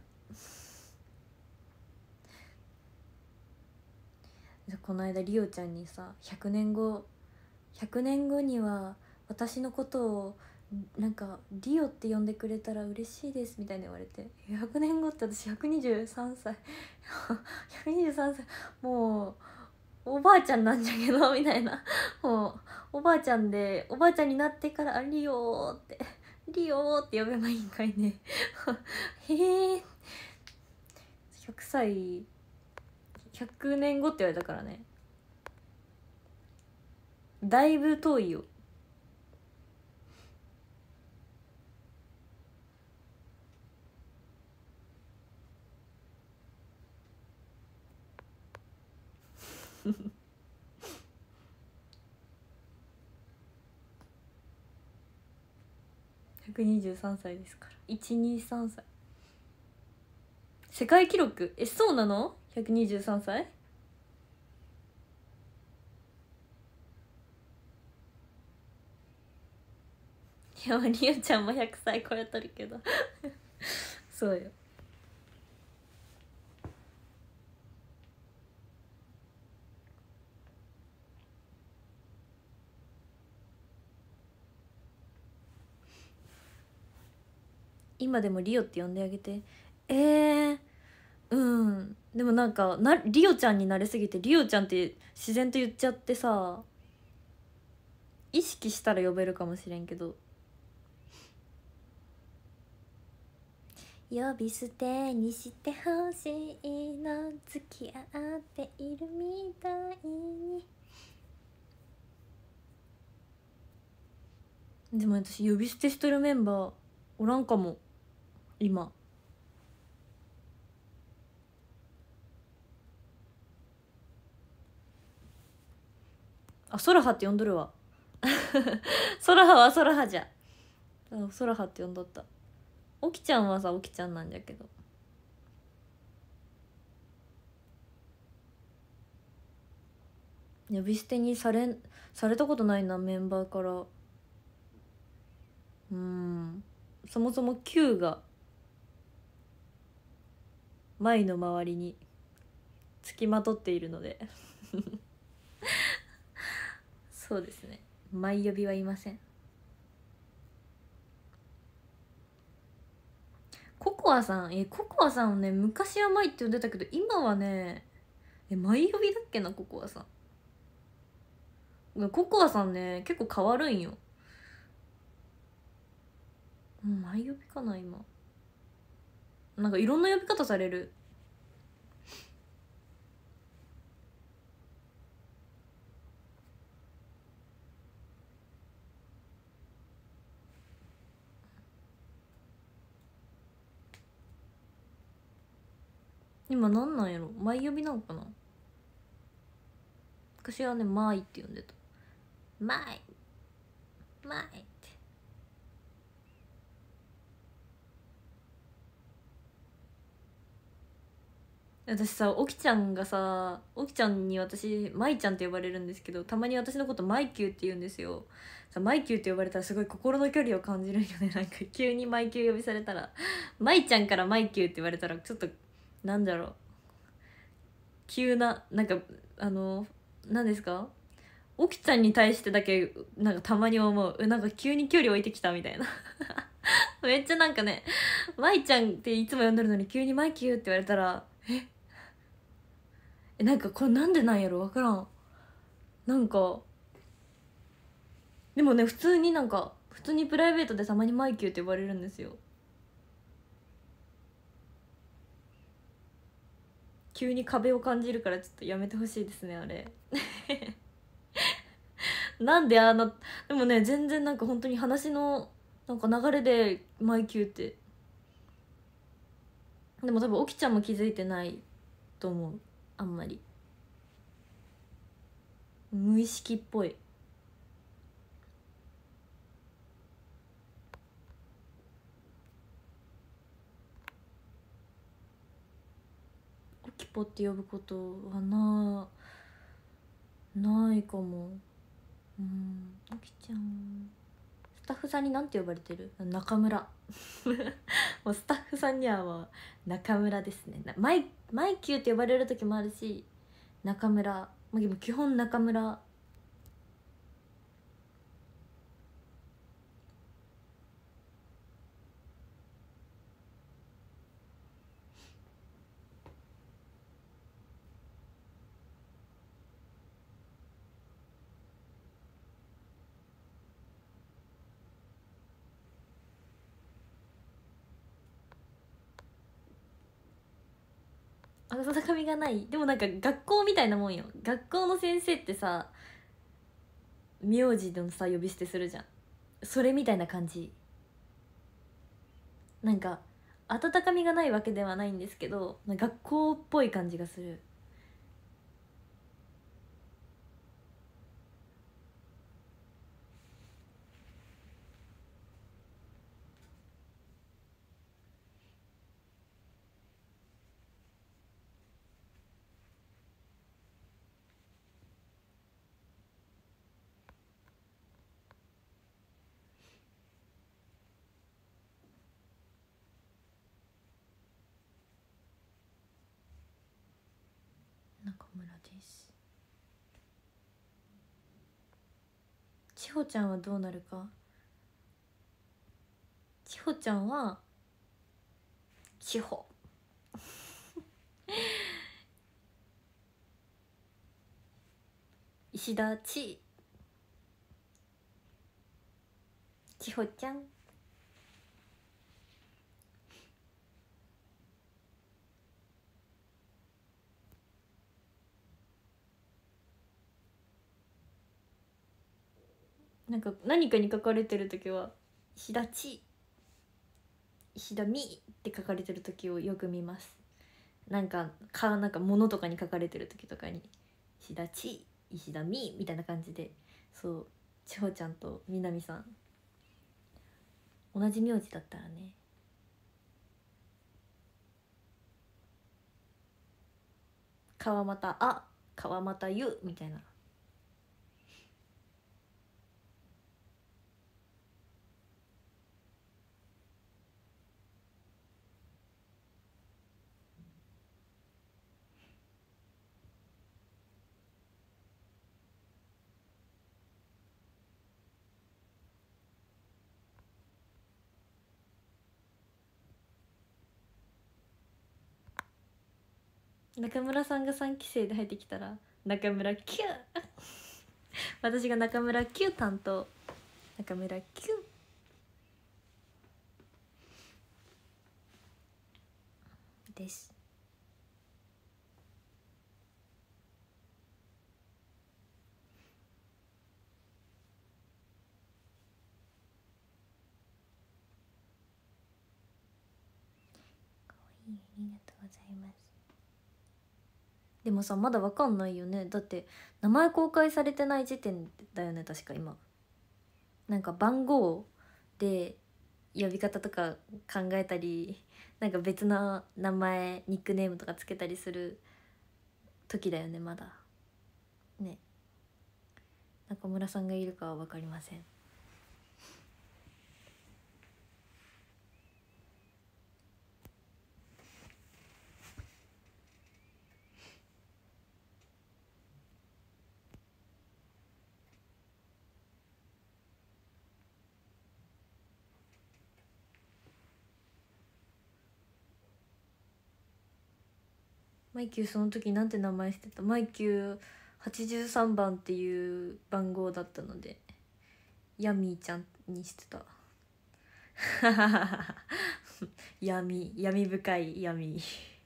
この間リオちゃんにさひゃくねんごひゃくねんごには私のことをなんかリオって呼んでくれたら嬉しいですみたいに言われて、ひゃくねんごって私ひゃくにじゅうさんさいひゃくにじゅうさんさいもうおばあちゃんなんじゃけどみたいな、もうおばあちゃんでおばあちゃんになってからあリオってリオって呼べばいいんかいねへえ、ひゃくさいひゃくねんごって言われたからね、だいぶ遠いよ。ひゃくにじゅうさんさいですから。いちにさんさい世界記録。え、そうなの？ ひゃくにじゅうさん 歳。いやりおちゃんもひゃくさい超えとるけどそうよ。今でもリオって呼んであげて。えー、うんでもなんかなリオちゃんになれすぎてリオちゃんって自然と言っちゃってさ、意識したら呼べるかもしれんけど、呼び捨てにしてほしいの、付き合っているみたいに。でも私呼び捨てしとるメンバーおらんかも今。あ、空はって呼んどるわ空葉は空葉じゃ。空葉って呼んどった。おきちゃんはさおきちゃんなんじゃけど、呼び捨てにされされたことないな、メンバーから。うん、そもそも Q が舞の周りにつきまとっているのでそうですね、舞呼びはいません。ココアさん、えココアさんをね昔は舞って呼んでたけど今はね、え舞呼びだっけな。ココアさん、ココアさんね結構変わるんよ。もう舞呼びかな今。なんかいろんな呼び方される。今なんなんやろ、舞呼びなんかな。昔はねマイって呼んでた。マイマイって。私さおきちゃんがさ、おきちゃんに私マイちゃんって呼ばれるんですけど、たまに私のことマイキューって言うんですよ。さマイキューって呼ばれたらすごい心の距離を感じるんよね。なんか急にマイキュー呼びされたら、マイちゃんからマイキューって言われたらちょっとなんだろう、急ななんかあの何ですか、おきちゃんに対してだけなんかたまに思う、なんか急に距離置いてきたみたいなめっちゃなんかね、マイちゃんっていつも呼んでるのに急にマイキューって言われたらええなんかこれなんでなんやろ分からん。なんかでもね普通になんか普通にプライベートでたまにマイキューって呼ばれるんですよ。急に壁を感じるからちょっとやめてほしいですねあれなんであのでもね全然なんか本当に話のなんか流れでマイキューって。でも多分おきちゃんも気づいてないと思う、あんまり無意識っぽい。おきぽって呼ぶことはなないかも。うんおきちゃんスタッフさんになんて呼ばれてる、中村もうスタッフさんにはもう中村ですね。マイマイキューって呼ばれる時もあるし、中村、まあ、でも基本中村。温かみがない。でもなんか学校みたいなもんよ。学校の先生ってさ名字のさ呼び捨てするじゃん。それみたいな感じ。なんか温かみがないわけではないんですけど学校っぽい感じがする。中村です。千穂ちゃんはどうなるか。千穂ちゃんは千穂石田千千穂ちゃん。なんか何かに書かれてる時は石田千石田美って書かれてる時をよく見ます。なんかかなんか物とかに書かれてる時とかに石田千石田美みたいな感じでそう千穂ちゃんと南さん同じ名字だったらね。川又あ川又優みたいな。中村さんがさんき生で入ってきたら中村キュー私が中村キュー担当。中村キューです。かわいい、ありがとうございます。でもさまだわかんないよね。だって名前公開されてない時点だよね確か今。なんか番号で呼び方とか考えたり、なんか別の名前ニックネームとかつけたりする時だよねまだね。中村さんがいるかは分かりません。マイキューその時なんて名前してた？マイキューはちじゅうさんばんっていう番号だったのでヤミーちゃんにしてた闇闇深い闇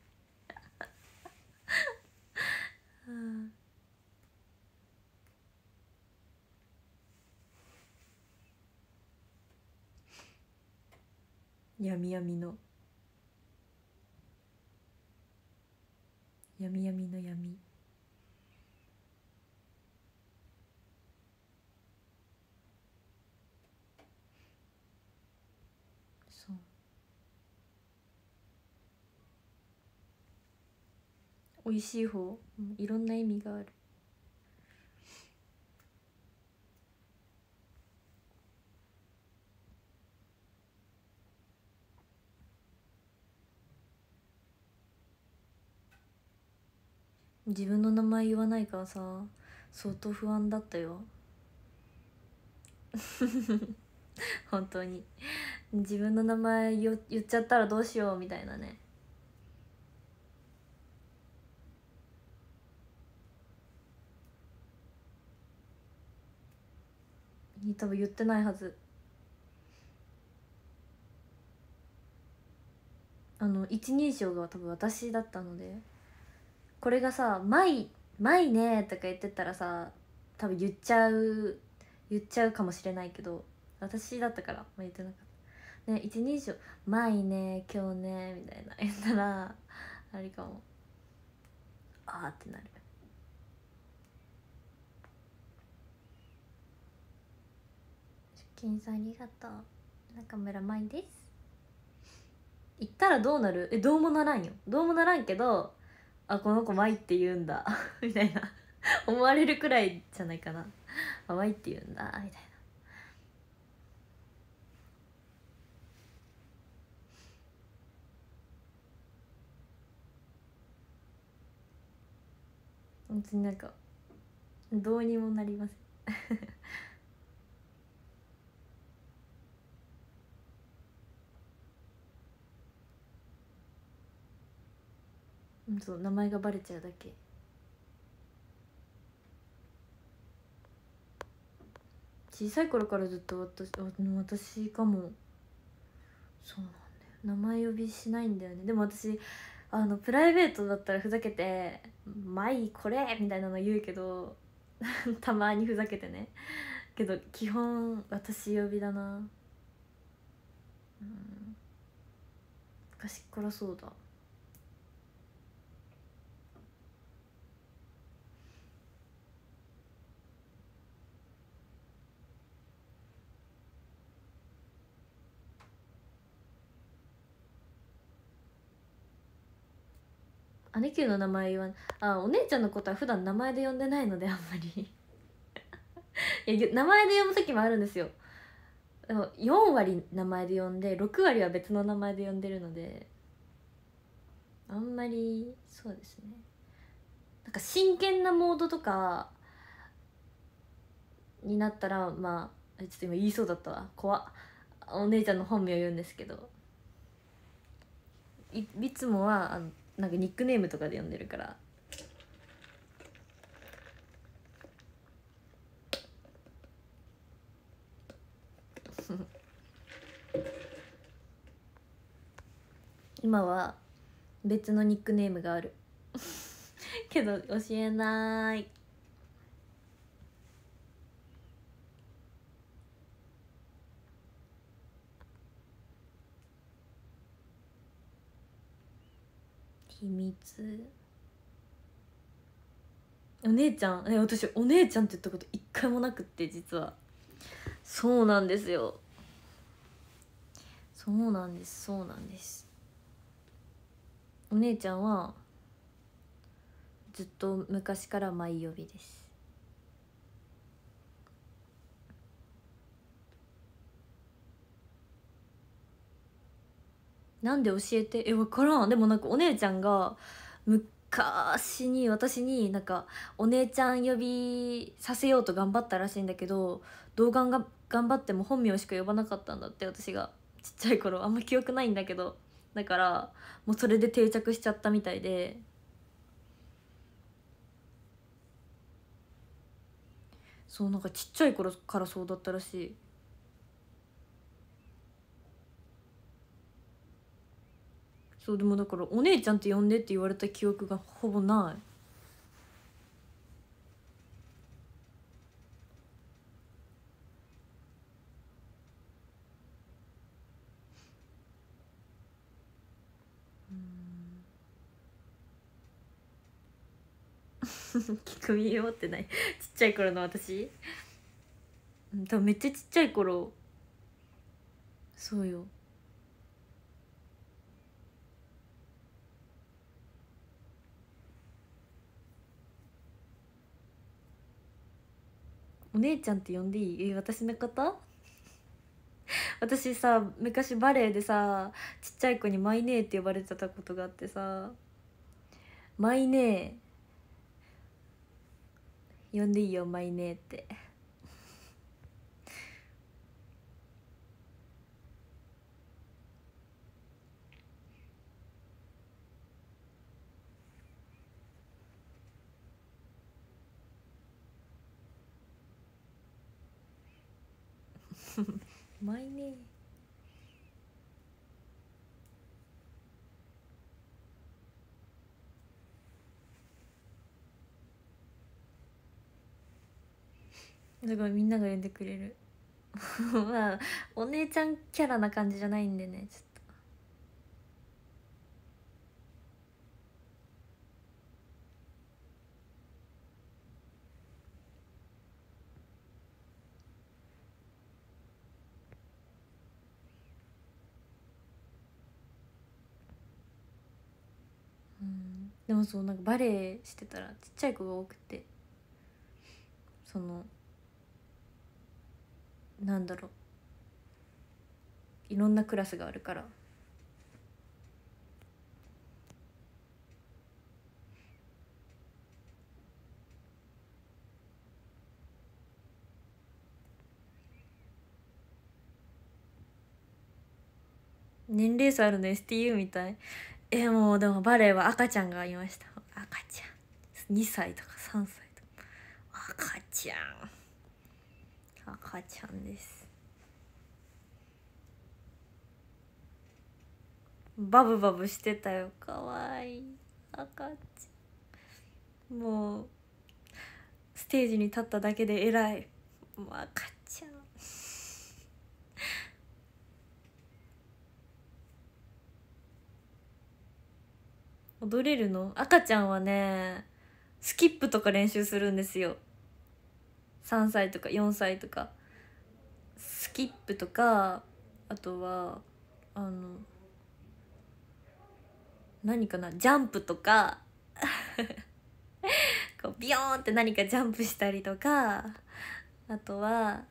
闇闇の闇闇の闇。そう美味しい方、うん、いろんな意味がある。自分の名前言わないからさ相当不安だったよ本当に自分の名前言っちゃったらどうしようみたいなね。多分言ってないはず。あの一人称が多分私だったので、これがさ「マイマイね」とか言ってたらさ多分言っちゃう言っちゃうかもしれないけど、私だったから、まあ、言ってなかったね。一人称「マイね今日ね」みたいな言ったらあれかも、あーってなる。出勤さんありがとう。中村舞です。言ったらどうなる？えどうもならんよ。どうもならんけど、あこの子舞って言うんだみたいな思われるくらいじゃないかな。あ舞って言うんだみたいな。別になんかどうにもなりませんそう名前がバレちゃうだけ。小さい頃からずっと私私かも。そうなんだよ、名前呼びしないんだよね。でも私あのプライベートだったらふざけて「マイこれ!」みたいなの言うけどたまにふざけてね。けど基本私呼びだな。うん昔っからそうだ。 姉貴の名前言わん。あ、お姉ちゃんのことは普段名前で呼んでないのであんまりいや名前で呼ぶ時もあるんですよ。でもよん割名前で呼んでろく割は別の名前で呼んでるので、あんまりそうですね。なんか真剣なモードとかになったら、まあちょっと今言いそうだったわ、怖っ。お姉ちゃんの本名言うんですけど、い, いつもはあのなんかニックネームとかで呼んでるから今は別のニックネームがあるけど教えない。秘密。お姉ちゃん、え私お姉ちゃんって言ったこと一回もなくって、実はそうなんですよ。そうなんですそうなんです。お姉ちゃんはずっと昔から舞呼びです。なんで教えて。え分からん。でもなんかお姉ちゃんが昔に私になんかお姉ちゃん呼びさせようと頑張ったらしいんだけど、動画が頑張っても本名しか呼ばなかったんだって。私がちっちゃい頃あんま記憶ないんだけど、だからもうそれで定着しちゃったみたいで、そうなんかちっちゃい頃からそうだったらしい。そうでもだからお姉ちゃんって呼んでって言われた記憶がほぼない。聞く耳持ってないちっちゃい頃の私。多分めっちゃちっちゃい頃。そうよ。お姉ちゃんって呼んでいい？え私のこと私さ昔バレエでさちっちゃい子にマイネーって呼ばれてたことがあってさ、マイネー呼んでいいよマイネーってマイネーだからみんなが呼んでくれるまあお姉ちゃんキャラな感じじゃないんでね、ちょっと。うん、でもそうなんかバレエしてたらちっちゃい子が多くて、そのなんだろう、いろんなクラスがあるから。年齢差あるの エスティーユー みたい。えもうでもバレエは赤ちゃんがいました。赤ちゃんにさいとかさんさいとか赤ちゃん赤ちゃんです。バブバブしてたよ。かわいい赤ちゃん。もうステージに立っただけで偉い。もう赤ちゃん踊れるの？赤ちゃんはねスキップとか練習するんですよ。さんさいとかよんさいとかスキップとか、あとはあの何かな、ジャンプとかこうビヨーンって何かジャンプしたりとか、あとは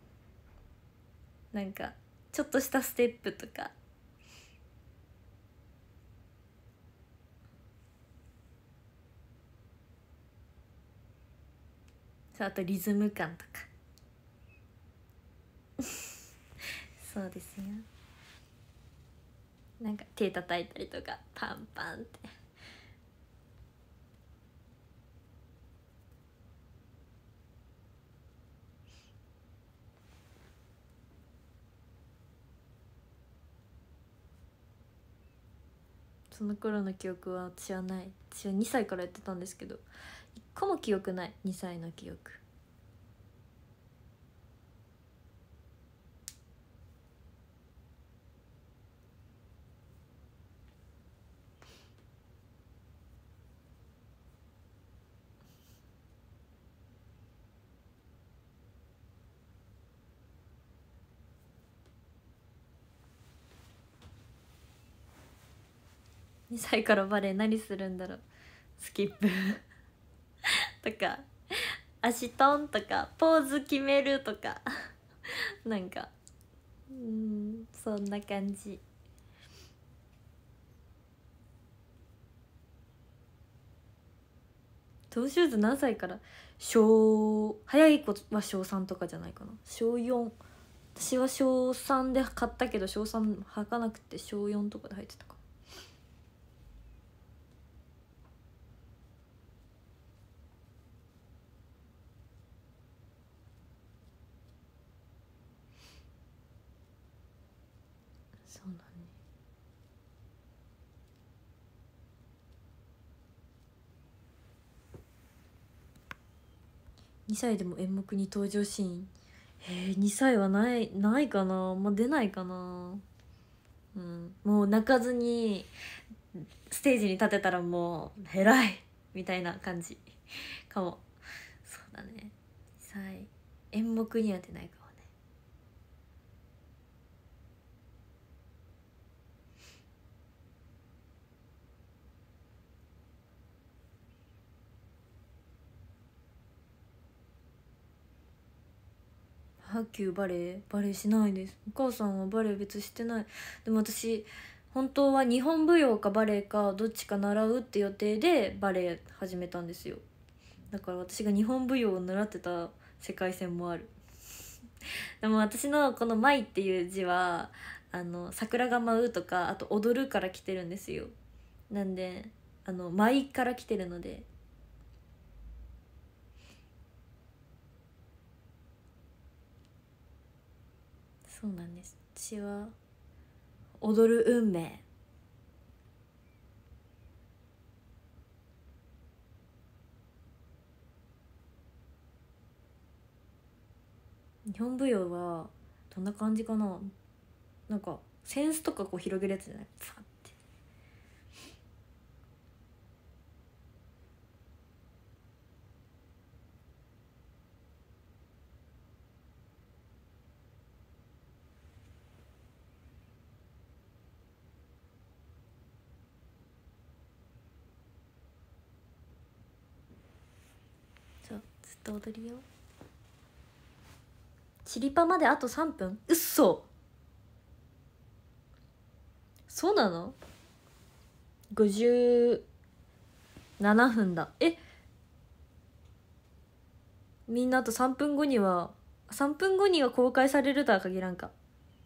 なんかちょっとしたステップとか、あとリズム感とかそうですよ。なんか手叩いたりとかパンパンって。その頃の記憶は私はない。私はにさいからやってたんですけど、一個も記憶ない。にさいの記憶。にさいからバレエ何するんだろう。スキップとか足トンとかポーズ決めるとかなんかうんそんな感じ。トーシューズ何歳から？小早い子は小さんとかじゃないかな。小よん。私は小さんで買ったけど小さん履かなくて小よんとかで履いてたか。そうだね。にさいでも演目に登場シーン、えー、にさいはないないかな。まあ、出ないかな。うん、もう泣かずにステージに立てたらもう偉いみたいな感じかも。そうだね。にさい演目には出ないかもね。ハキューバレエバレエしないです。お母さんはバレエ別してない。でも私本当は日本舞踊かバレエかどっちか習うって予定でバレエ始めたんですよ。だから私が日本舞踊を習ってた世界線もある。でも私のこの「舞」っていう字はあの桜が舞うとか、あと踊るから来てるんですよ。なんであの舞から来てるので。そうなんです。私は踊る運命。日本舞踊はどんな感じかな。なんかセンスとかこう広げるやつじゃない？パッて。そうずっと踊りよ。チリパまであとさんぷん？うっそ。そうなの？ ごじゅうなな 分だ。え、みんなあとさんぷんごにはさんぷんごには公開されるとは限らんか。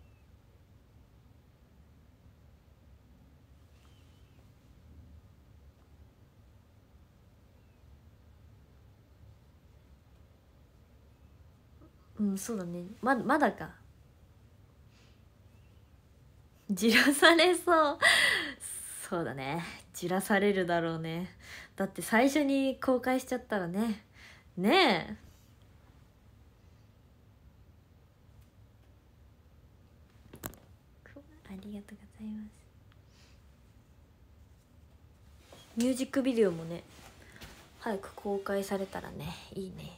うんそうだね。ままだか。じらされそう。そうだね。じらされるだろうね。だって最初に公開しちゃったらね。ねえ。ありがとうございます。ミュージックビデオもね早く公開されたらねいいね。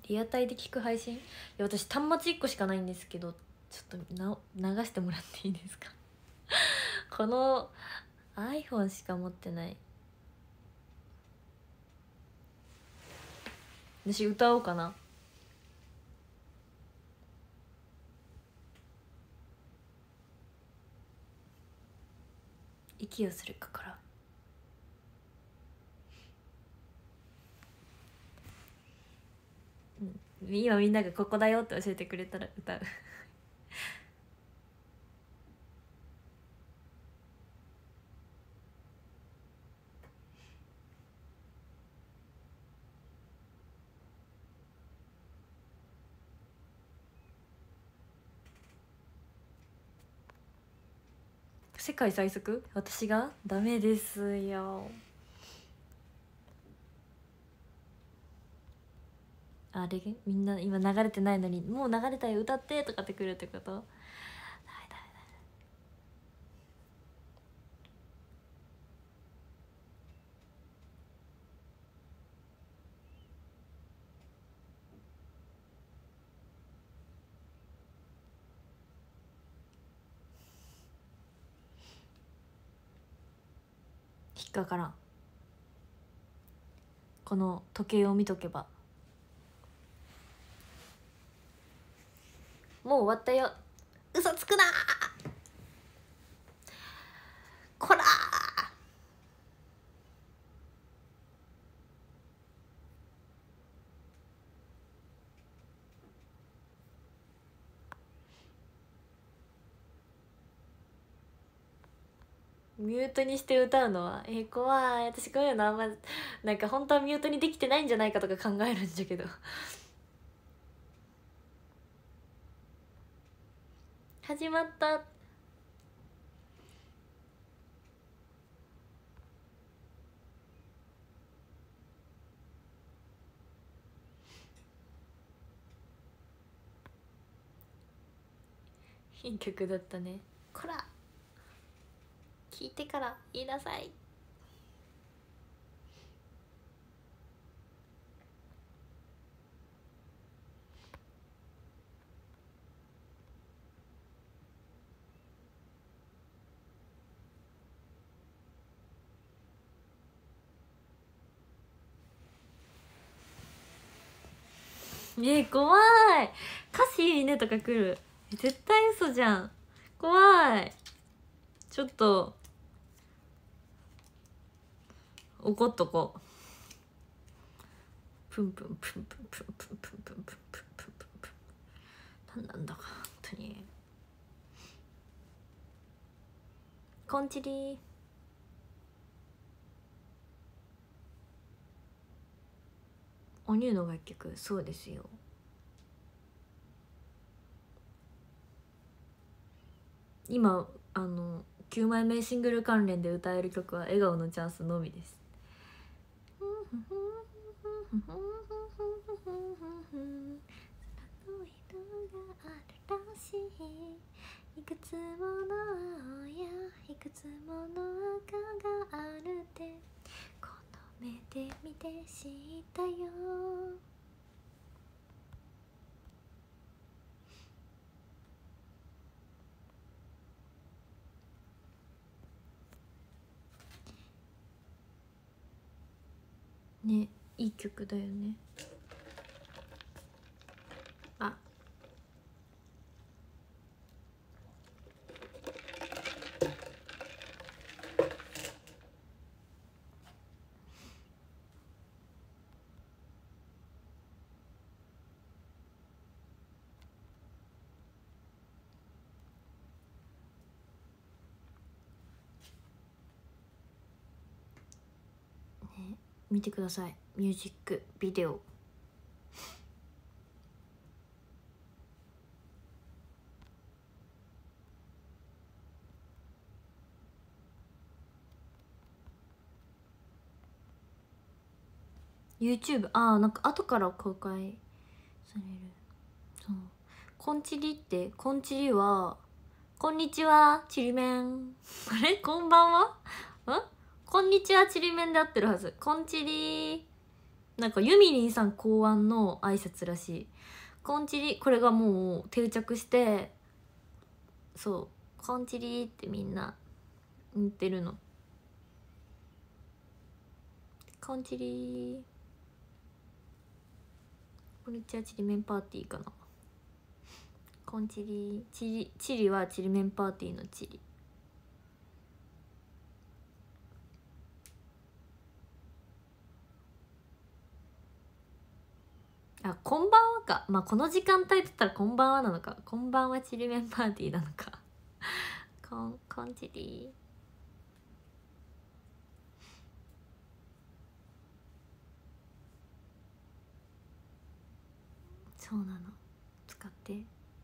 リアタイで聞く配信。いや私端末いっこしかないんですけど、ちょっとな流してもらっていいですかこの iPhone しか持ってない。私歌おうかな。息をする心。うん、今みんながここだよって教えてくれたら歌う世界最速？私がダメですよ。あれみんな今流れてないのにもう流れたよ歌ってとかってくるってこと？引っかからん。この時計を見とけば。もう終わったよ。嘘つくなこらミュートにして歌うのはえー、怖い。私こういうのあんまなんか本当はミュートにできてないんじゃないかとか考えるんだけど始まった。いい曲だったね。こら聞いてから言いなさい。えー、怖い。歌詞いいねとか来る。絶対嘘じゃん。怖い。ちょっと怒っとこう。プンプンプンプンプンプンプンプンプンプンプンプンプン。何なんだか本当に。こんちり。おニューの楽曲、そうですよ。今あのきゅうまいめシングル関連で歌える曲は笑顔のチャンスのみです。いくつもの青やいくつもの赤があるってこの目で見て知ったよ。ね、いい曲だよね。あ、ね、見てください。ミュージックビデオ。YouTube、 ああなんか後から公開される。そう、こんちりってこんちりはこんにちはちりめんあれこんばんはんこんにちはちりめんで合ってるはず。こんちりなんかゆみりんさん考案の挨拶らしい。こんちり、これがもう定着して、そうこんちりってみんな言ってるの。こんちり、こんにちは、ちりめんパーティーかな。こんちり、ちり、ちりはちりめんパーティーのちり。あ、こんばんはか。まあこの時間帯だったらこんばんはなのか。こんばんはちりめんパーティーなのか。こん、こんちり。そうなの。使って。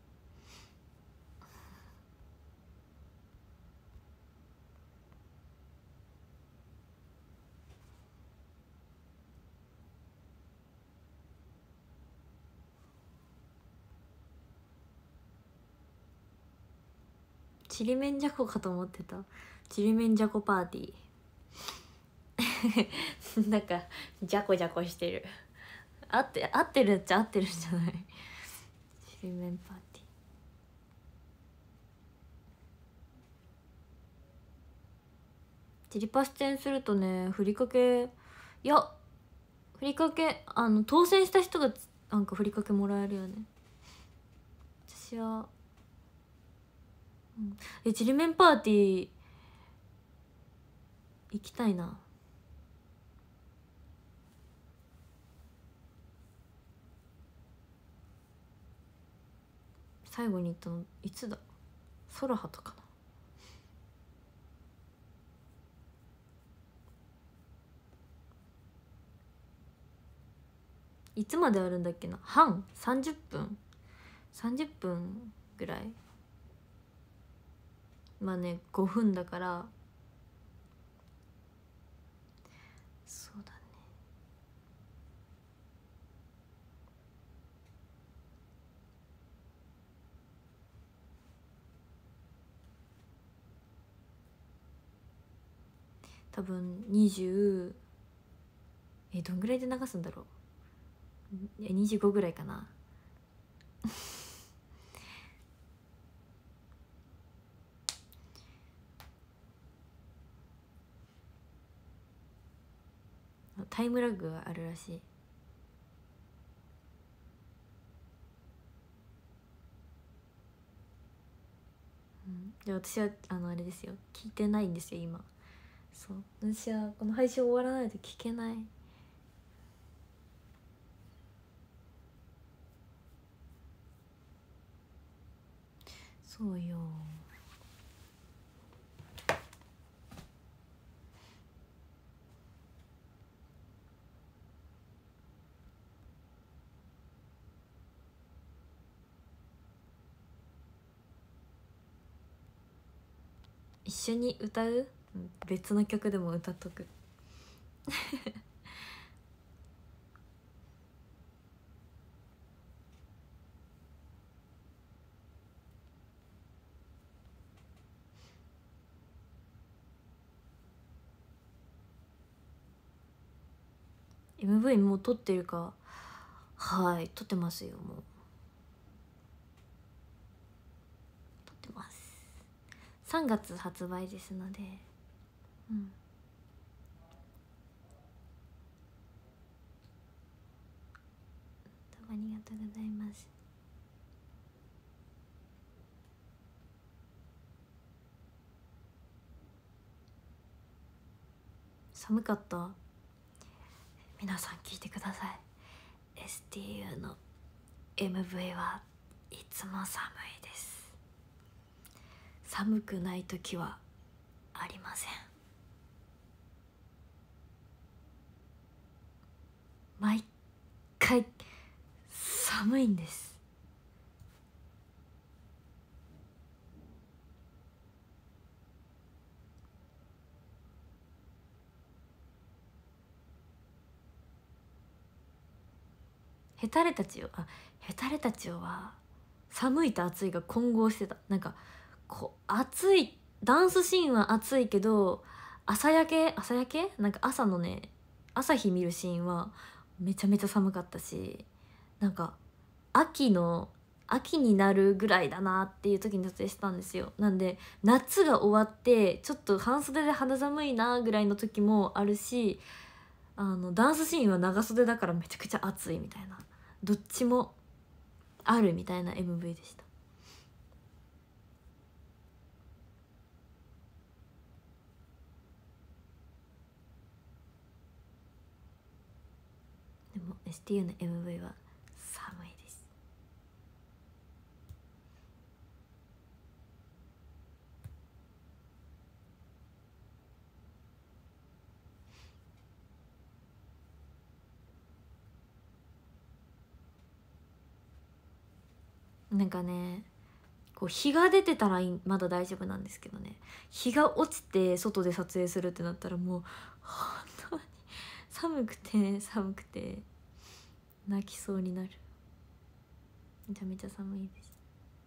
ちりめんじゃこかと思ってた。ちりめんじゃこパーティー。なんかじゃこじゃこしてる。合って合ってるっちゃ合ってるんじゃない。ちりめんパーティー。チリパス出演するとね、ふりかけ、いやふりかけ、あの当選した人がなんかふりかけもらえるよね。私は、うん、えちりめんパーティー行きたいな。最後に行ったのいつだ。ソラハとかな。いつまであるんだっけな。半さんじゅっぷんさんじゅっぷんぐらい。まあねごふんだから、そうだね。多分にじゅう、えどんぐらいで流すんだろう。えにじゅうごぐらいかな。タイムラグがあるらしい。うん、で私はあのあれですよ、聞いてないんですよ今。そう私はこの配信終わらないと聞けない。そうよ。一緒に歌う？別の曲でも歌っとく。エムブイ もう撮ってるか。はい撮ってますよ。もう撮ってます。さんがつ発売ですので、うん、ありがとうございます。寒かった？皆さん聞いてください。 エスティーユー の エムブイ はいつも寒いです。寒くない時はありません。毎回寒いんです。ヘタレたちよ、あヘタレたちよは寒いと暑いが混合してた。なんかこう暑いダンスシーンは暑いけど、朝焼け朝焼けなんか朝のね朝日見るシーンはめちゃめちゃ寒かったし、なんか秋の秋になるぐらいだなっていう時に撮影したんですよ。なんで夏が終わってちょっと半袖で肌寒いなぐらいの時もあるし、あのダンスシーンは長袖だからめちゃくちゃ暑いみたいな、どっちもあるみたいな エムブイ でした。でも エスティーユー の エムブイ は寒いです。なんかね、こう日が出てたらまだ大丈夫なんですけどね、日が落ちて外で撮影するってなったらもう本当に寒くて寒くて泣きそうになる。めちゃめちゃ寒いです。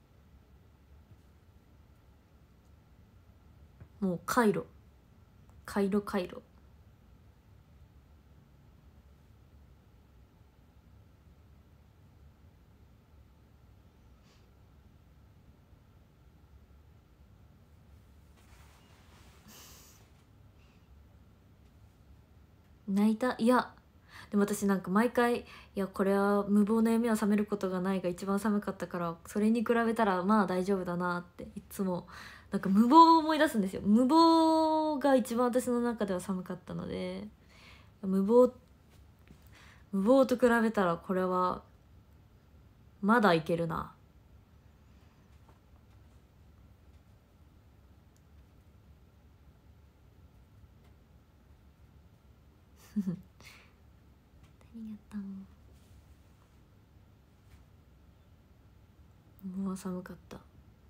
もうカイロカイロカイロ。泣いた。いやでも私なんか毎回、いやこれは無謀な夢を覚めることがないが一番寒かったから、それに比べたらまあ大丈夫だなっていつもなんか無謀を思い出すんですよ。無謀が一番私の中では寒かったので、無謀無謀と比べたらこれはまだいけるな。何やったん。もう寒かった。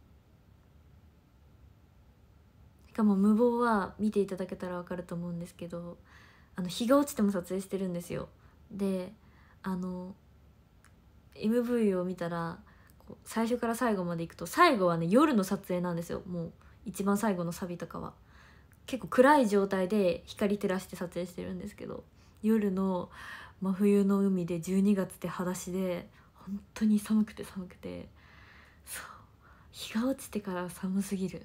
しかも無謀は見ていただけたら分かると思うんですけど、あの日が落ちても撮影してるんですよ。であの エムブイ を見たらこう最初から最後までいくと、最後はね夜の撮影なんですよ。もう一番最後のサビとかは結構暗い状態で光照らして撮影してるんですけど、夜の真冬の海でじゅうにがつで裸足で本当に寒くて寒くて、そう日が落ちてから寒すぎる。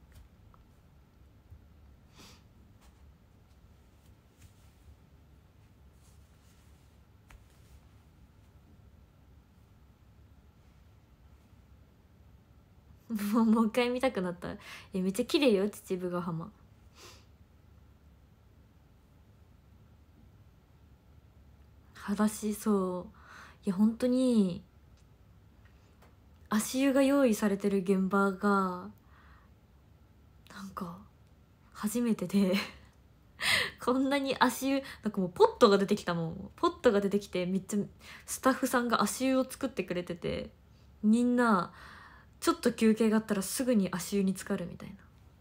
もうもう一回見たくなった。えめっちゃ綺麗よ秩父ヶ浜。裸足。そういや本当に足湯が用意されてる現場がなんか初めてでこんなに足湯なんかもうポットが出てきたもん。ポットが出てきてめっちゃスタッフさんが足湯を作ってくれてて、みんなちょっと休憩があったらすぐに足湯に浸かるみたいな。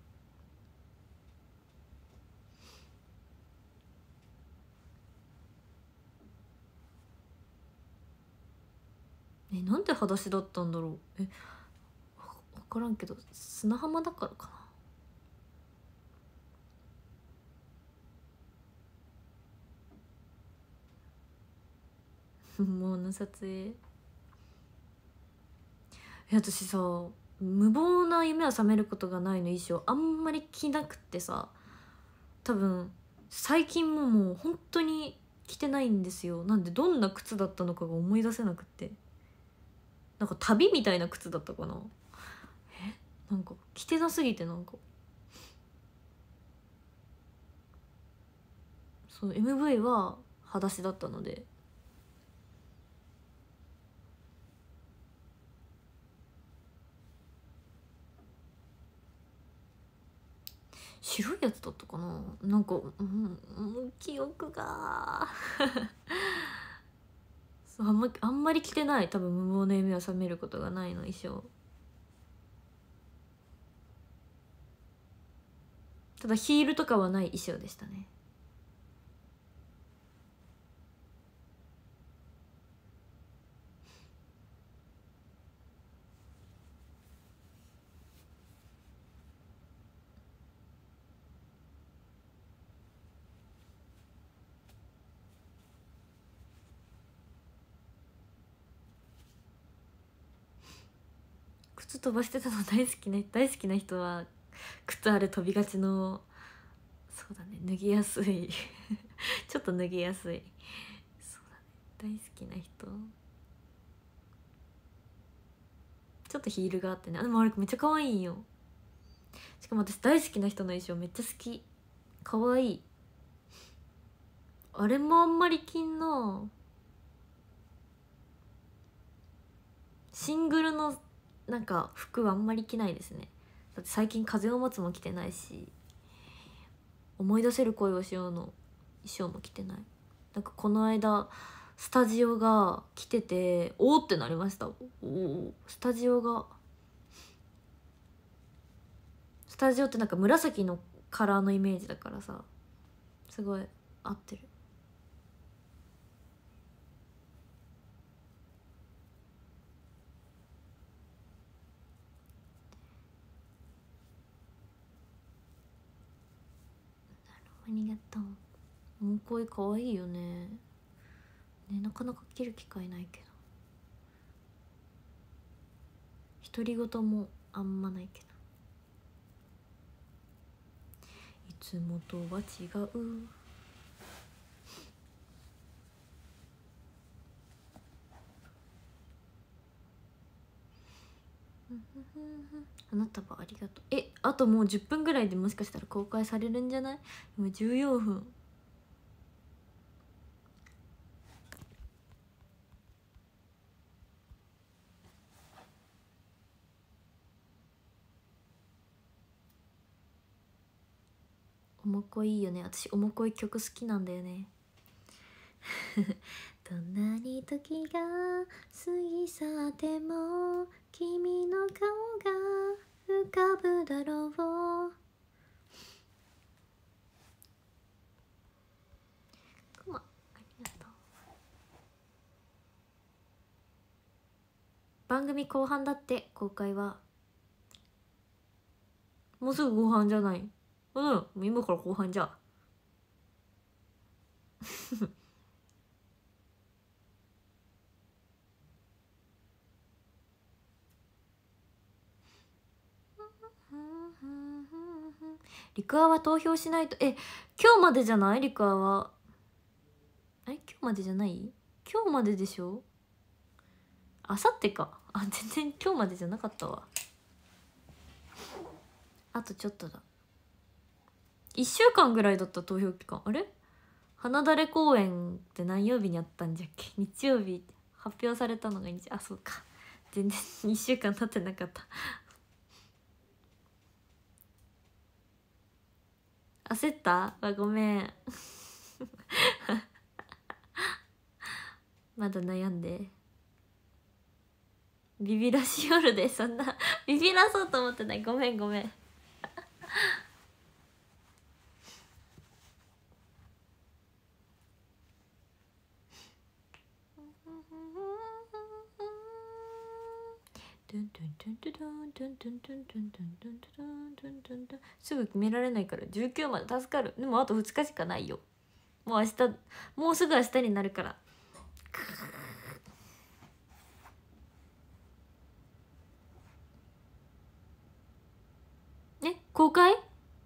えなんで裸足だったんだろう。え分からんけど砂浜だからかなもうの撮影。え私さ無謀な夢を覚めることがないの衣装あんまり着なくってさ、多分最近ももう本当に着てないんですよ。なんでどんな靴だったのかが思い出せなくって、なんか旅みたいな靴だったかな。えなんか着てなすぎて、なんかその エムブイ は裸足だったので。白いやつだったかな。なんか、うん、うん記憶がそうあんまあんまり着てない。多分無謀な夢を覚めることがないの衣装。ただヒールとかはない衣装でしたね。 靴飛ばしてたの大好きな大好きな人は靴あれ飛びがちの、そうだね、脱ぎやすいちょっと脱ぎやすい、そうだね、大好きな人、ちょっとヒールがあってね、あでもあれめっちゃ可愛いんよ。しかも私大好きな人の衣装めっちゃ好き、可愛い。あれもあんまり着んな、シングルのなんか服はあんまり着ないですね。だって最近風を待つも着てないし、思い出せる恋をしようの衣装も着てない。なんかこの間スタジオが着てておおってなりました。おお、スタジオがスタジオってなんか紫のカラーのイメージだからさ、すごい合ってる。ありがとう。もう恋かわいいよね。ね、なかなか着る機会ないけど、独り言もあんまないけど、いつもとは違う。花束ありがとう。え、あともうじゅっぷんぐらいでもしかしたら公開されるんじゃない？今じゅうよんふん。おもこいいよね。私おもこい曲好きなんだよねどんなに時が過ぎ去っても君の顔が浮かぶだろう。くま、ありがとう。番組後半だって公開は。もうすぐ後半じゃない？うん、今から後半じゃリクアは投票しないと。え、今日までじゃない？リクアはえ、今日までじゃない？今日まででしょ。あさってか。あ、全然今日までじゃなかったわ。あとちょっとだ。いっしゅうかんぐらいだった投票期間。あれ、花だれ公演って何曜日にあったんじゃっけ？日曜日発表されたのが日、あ、そうか、全然いっしゅうかん経ってなかった焦った？あ、ごめんまだ悩んでビビらしよるで。そんなビビらそうと思ってない。ごめんごめんすぐ決められないからじゅうくまで助かる。でもあとふつかしかないよ。もう明日、もうすぐ明日になるから。え、公開？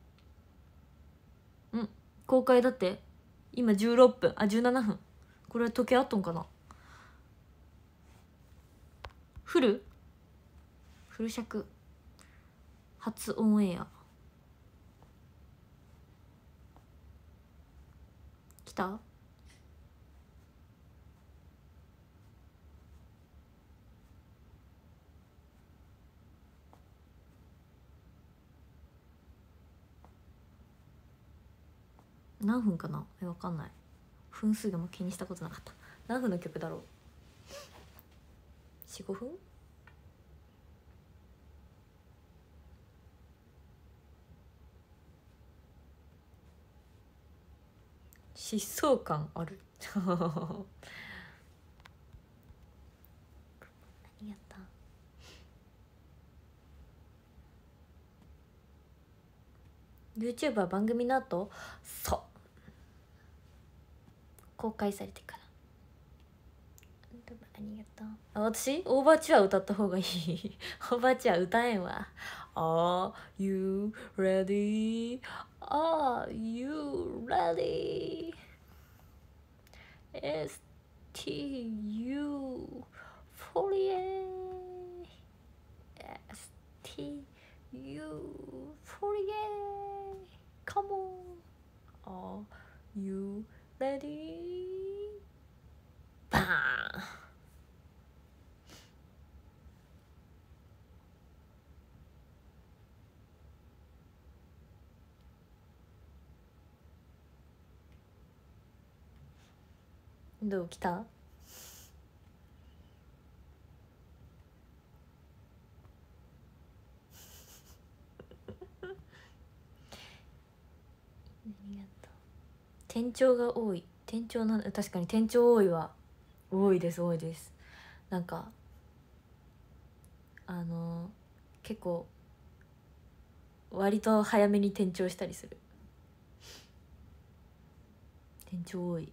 うん、公開だって。今じゅうろっぷん、あ、じゅうななふん。これ時計あっとんかな。フルフル尺初オンエア来た？何分かな。え、わかんない。分数がもう気にしたことなかった。何分の曲だろう。 よん、ごふん。疾走感あるありがとう。 YouTube は番組の後、そう公開されてから。ありがとう。あ、私オーバーチュア歌った方がいいオーバーチュア歌えんわ。 Are you ready? Are you ready? S T U forty-eight S T U forty-eight Come on. Are you ready? バーン。どう来た？店長が多い。店長なん、確かに店長多いわ。多いです多いです。なんかあの結構割と早めに転調したりする。転調多い。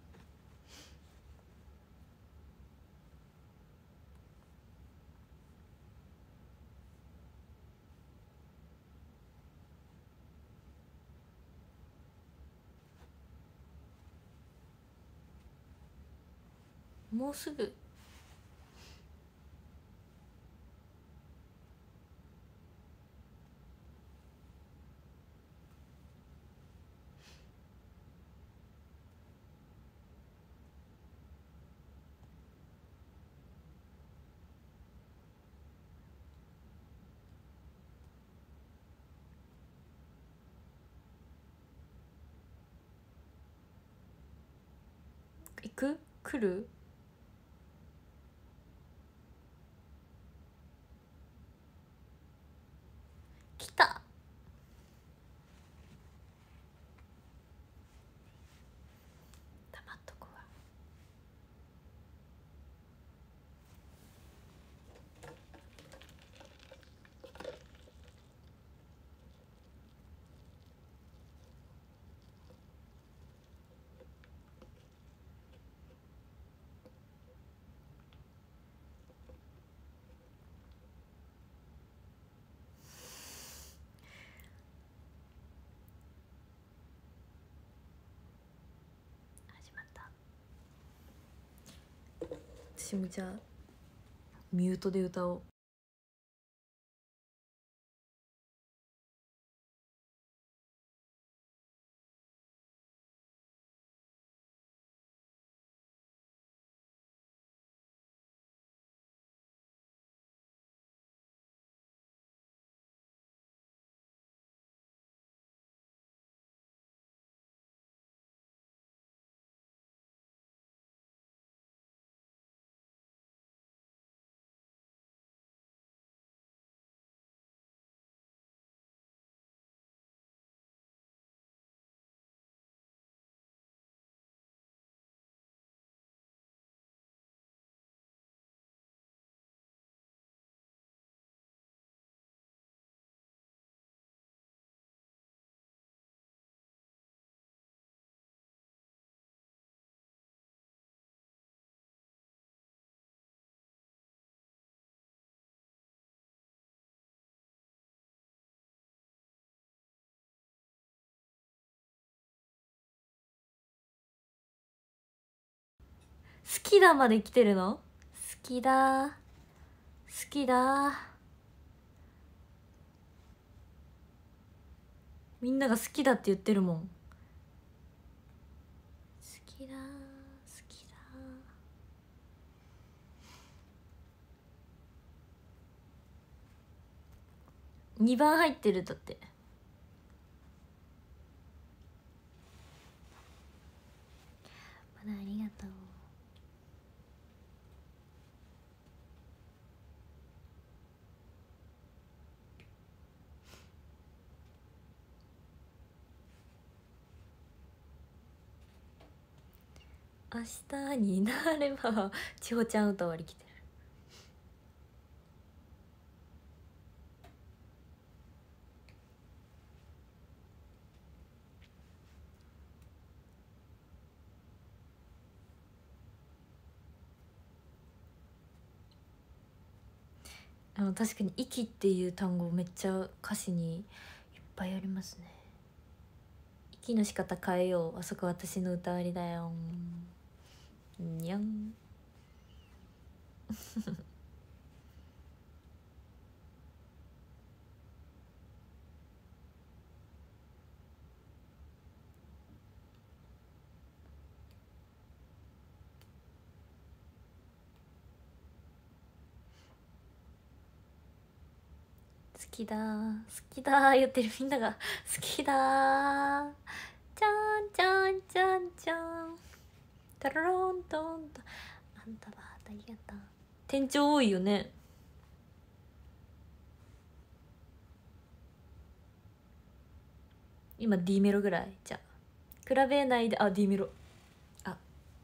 もうすぐ。行く？来る？来た。黙っとこわ。始まった。私もじゃあミュートで歌おう。好きだまで来てるの？好きだ好きだ。みんなが好きだって言ってるもん。好きだ好きだ。にばん入ってる。だってまだありがとう。明日になれば千穂ちゃん歌割り来てる。 あの確かに「息」っていう単語めっちゃ歌詞にいっぱいありますね。息の仕方変えよう、あそこ私の歌ありだよにゃん好きだー好きだー言ってるみんなが好きだーちゃんちゃんちゃんちゃんタラロントンとあんたはありがとう。店長多いよね。今 D メロぐらいじゃ比べないで。あ D メロあ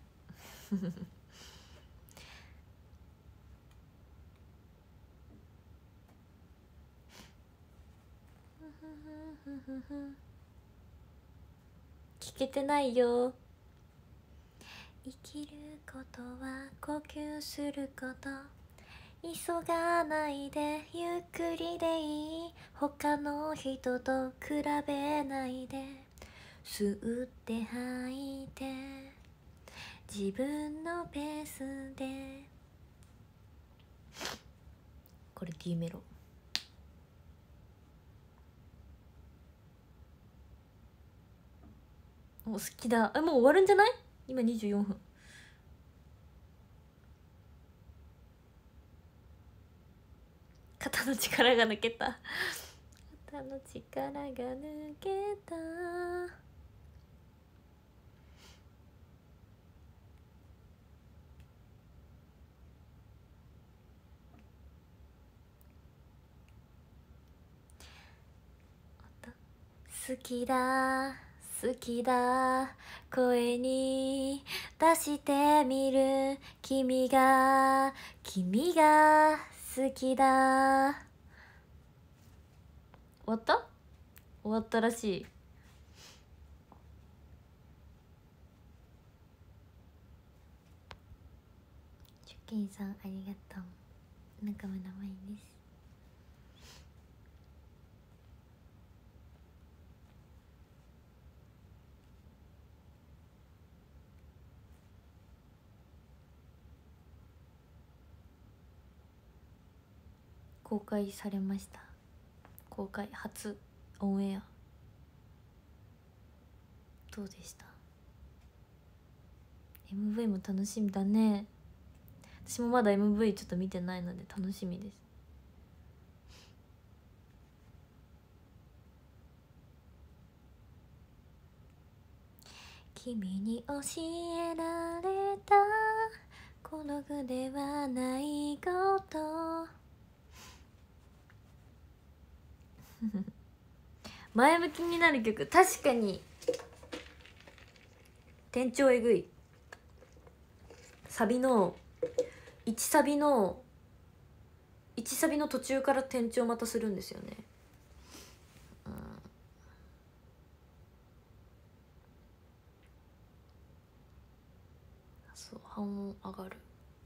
聞けてないよ。生きることは呼吸すること、急がないでゆっくりでいい、他の人と比べないで、吸って吐いて自分のペースで。これ D メロ。もう好きだ。えもう終わるんじゃない？今にじゅうよんぷん。肩の力が抜けた肩の力が抜けた。好きだ好きだ声に出してみる、君が君が好きだ。終わった？終わったらしい。チュッキンさんありがとう。仲間名前です。公開されました。公開初オンエアどうでした？ エムブイ も楽しみだね。私もまだ エムブイ ちょっと見てないので楽しみです。君に教えられたこの具ではないこと前向きになる曲、確かに転調えぐい。サビのいちサビのいちサビの途中から転調またするんですよね。うん、そう半音上がる。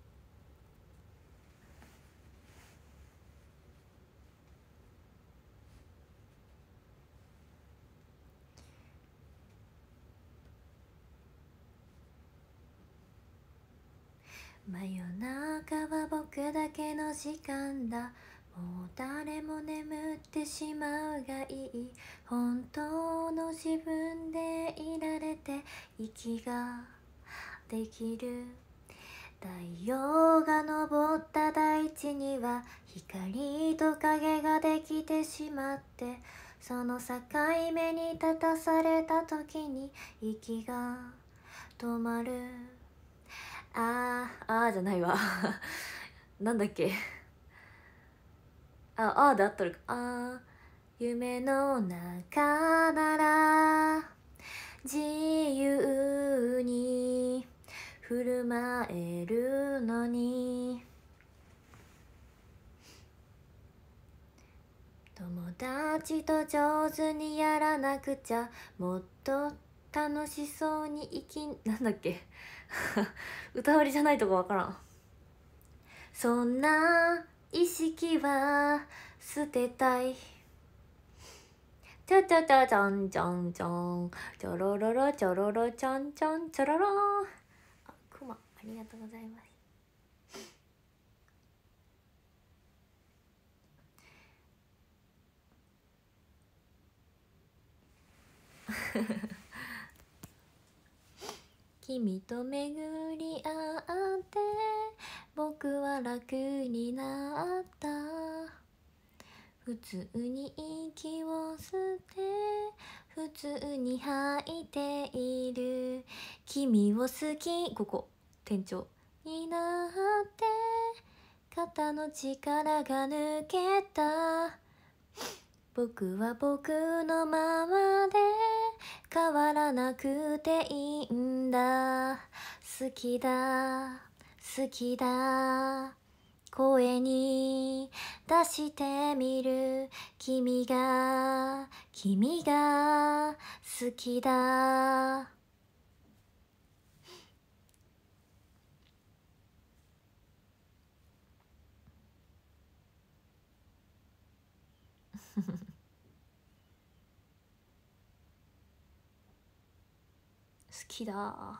真夜中は僕だけの時間だ、もう誰も眠ってしまうがいい、本当の自分でいられて息ができる。太陽が昇った大地には光と影ができてしまって、その境目に立たされた時に息が止まる。あーあーじゃないわなんだっけ、ああーであったるか。あー夢の中なら自由に振る舞えるのに、友達と上手にやらなくちゃもっと楽しそうに生きなんだっけ歌わりじゃないとこわからん。そんな意識は捨てたい。ちょちょちょちょんちょんちょんちょろろろちょろろちょんちょんちょろろ。あ、くまありがとうございます。君と巡り合って僕は楽になった。普通に息を吸って普通に吐いている。君を好き、ここ店長になって肩の力が抜けた。僕は僕のままで変わらなくていいんだ。好きだ好きだ声に出してみる。君が君が好きだ。好きだ。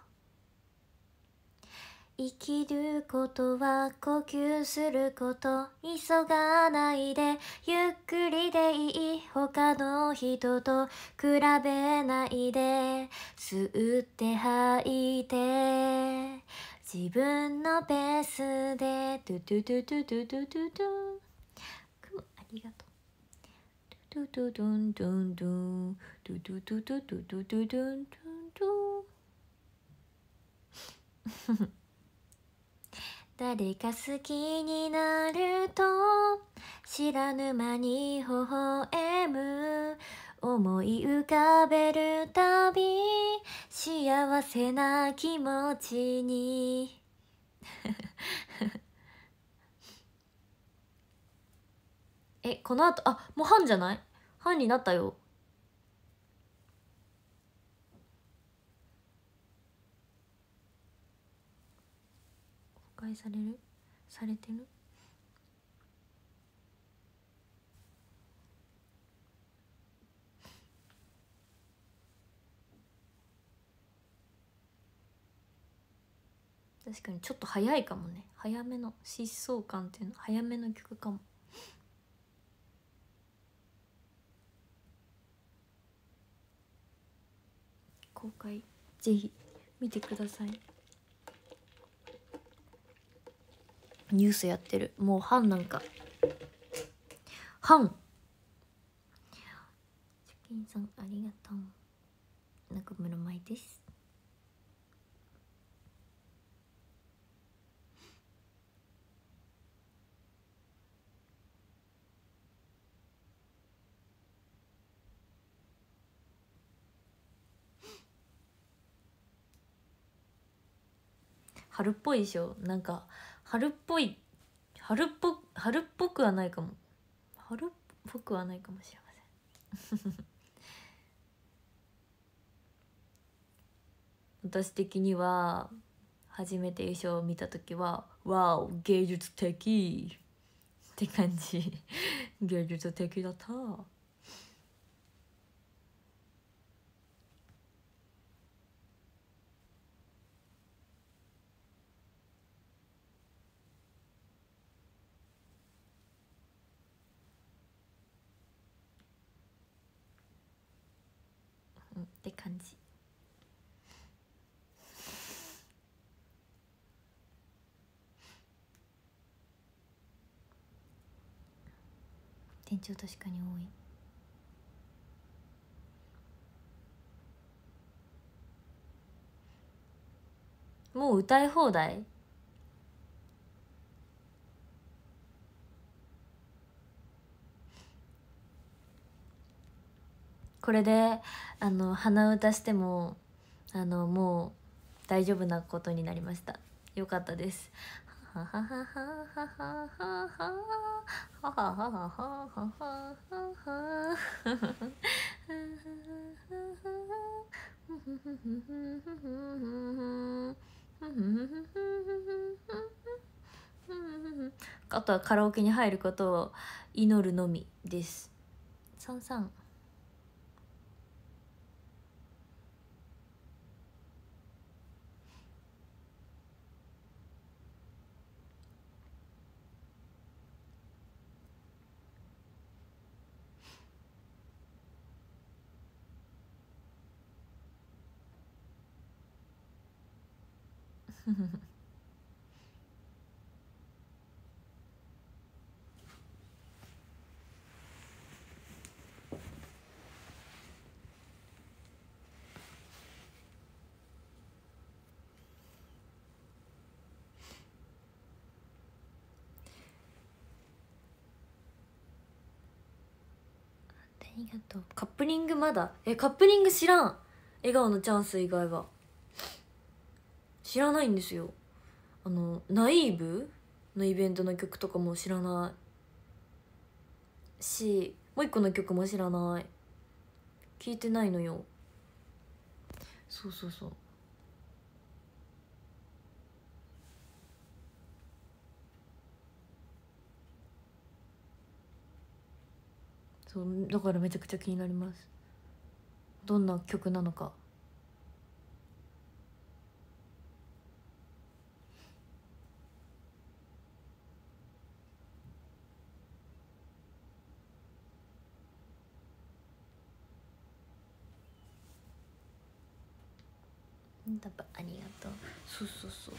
生きることは呼吸すること。急がないでゆっくりでいい。他の人と比べないで吸って吐いて自分のペースで。トゥトゥトゥトゥトゥトゥトゥトゥ。くむありがとう。トゥトゥトゥントゥントゥントゥトゥトゥトゥトゥトゥトゥトゥントゥントゥン。誰か好きになると知らぬ間に微笑む。思い浮かべるたび幸せな気持ちに。え、この後、あ、もう半じゃない？半になったよ。公開される？されてる？確かにちょっと早いかもね。早めの疾走感っていうの、早めの曲かも。公開ぜひ見てください。ニュースやってる。もう半なんか半。チキンさんありがとう。中村舞です。春っぽいでしょ。なんか春っぽい、春っぽ春っぽくはないかも。春っぽくはないかもしれません。私的には初めて優勝を見た時は「わお芸術的」って感じ。芸術的だった。うんって感じ。店長確かに多い。もう歌い放題？これであの鼻歌してもあのもう大丈夫なことになりました。よかったです。はははははははははははあとはカラオケに入ることを祈るのみです。さんさんありがとう。カップリングまだえカップリング知らん。笑顔のチャンス以外は知らないんですよ。あのナイーブのイベントの曲とかも知らないし、もう一個の曲も知らない。聞いてないのよ。そうそうそう。そうだからめちゃくちゃ気になります。どんな曲なのか。多分ありがとう。そうそうそう。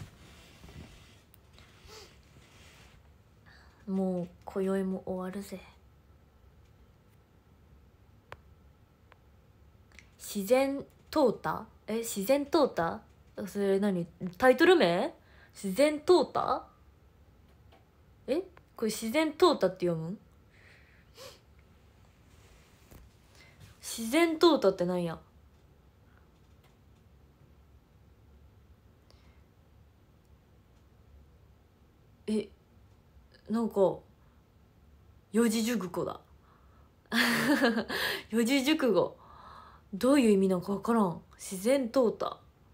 もう今宵も終わるぜ。自然淘汰え自然淘汰それ何タイトル名自然淘汰えこれ自然淘汰って読むん？自然淘汰ってなんや？えなんか四字熟語だ四字熟語どういう意味なんか分からん。自然淘汰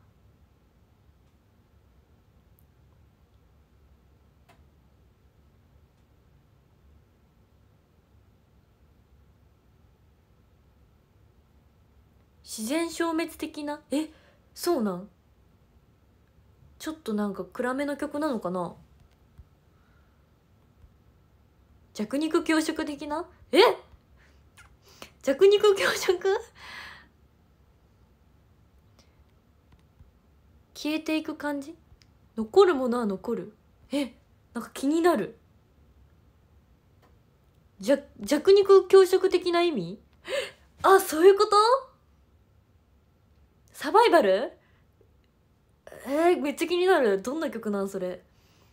自然消滅的なえそうなん？ちょっとなんか暗めの曲なのかな？弱肉強食的なえ弱肉強食消えていく感じ？残るものは残る。えなんか気になる。弱弱肉強食的な意味？あそういうこと？サバイバル？えー、めっちゃ気になる。どんな曲なんそれ。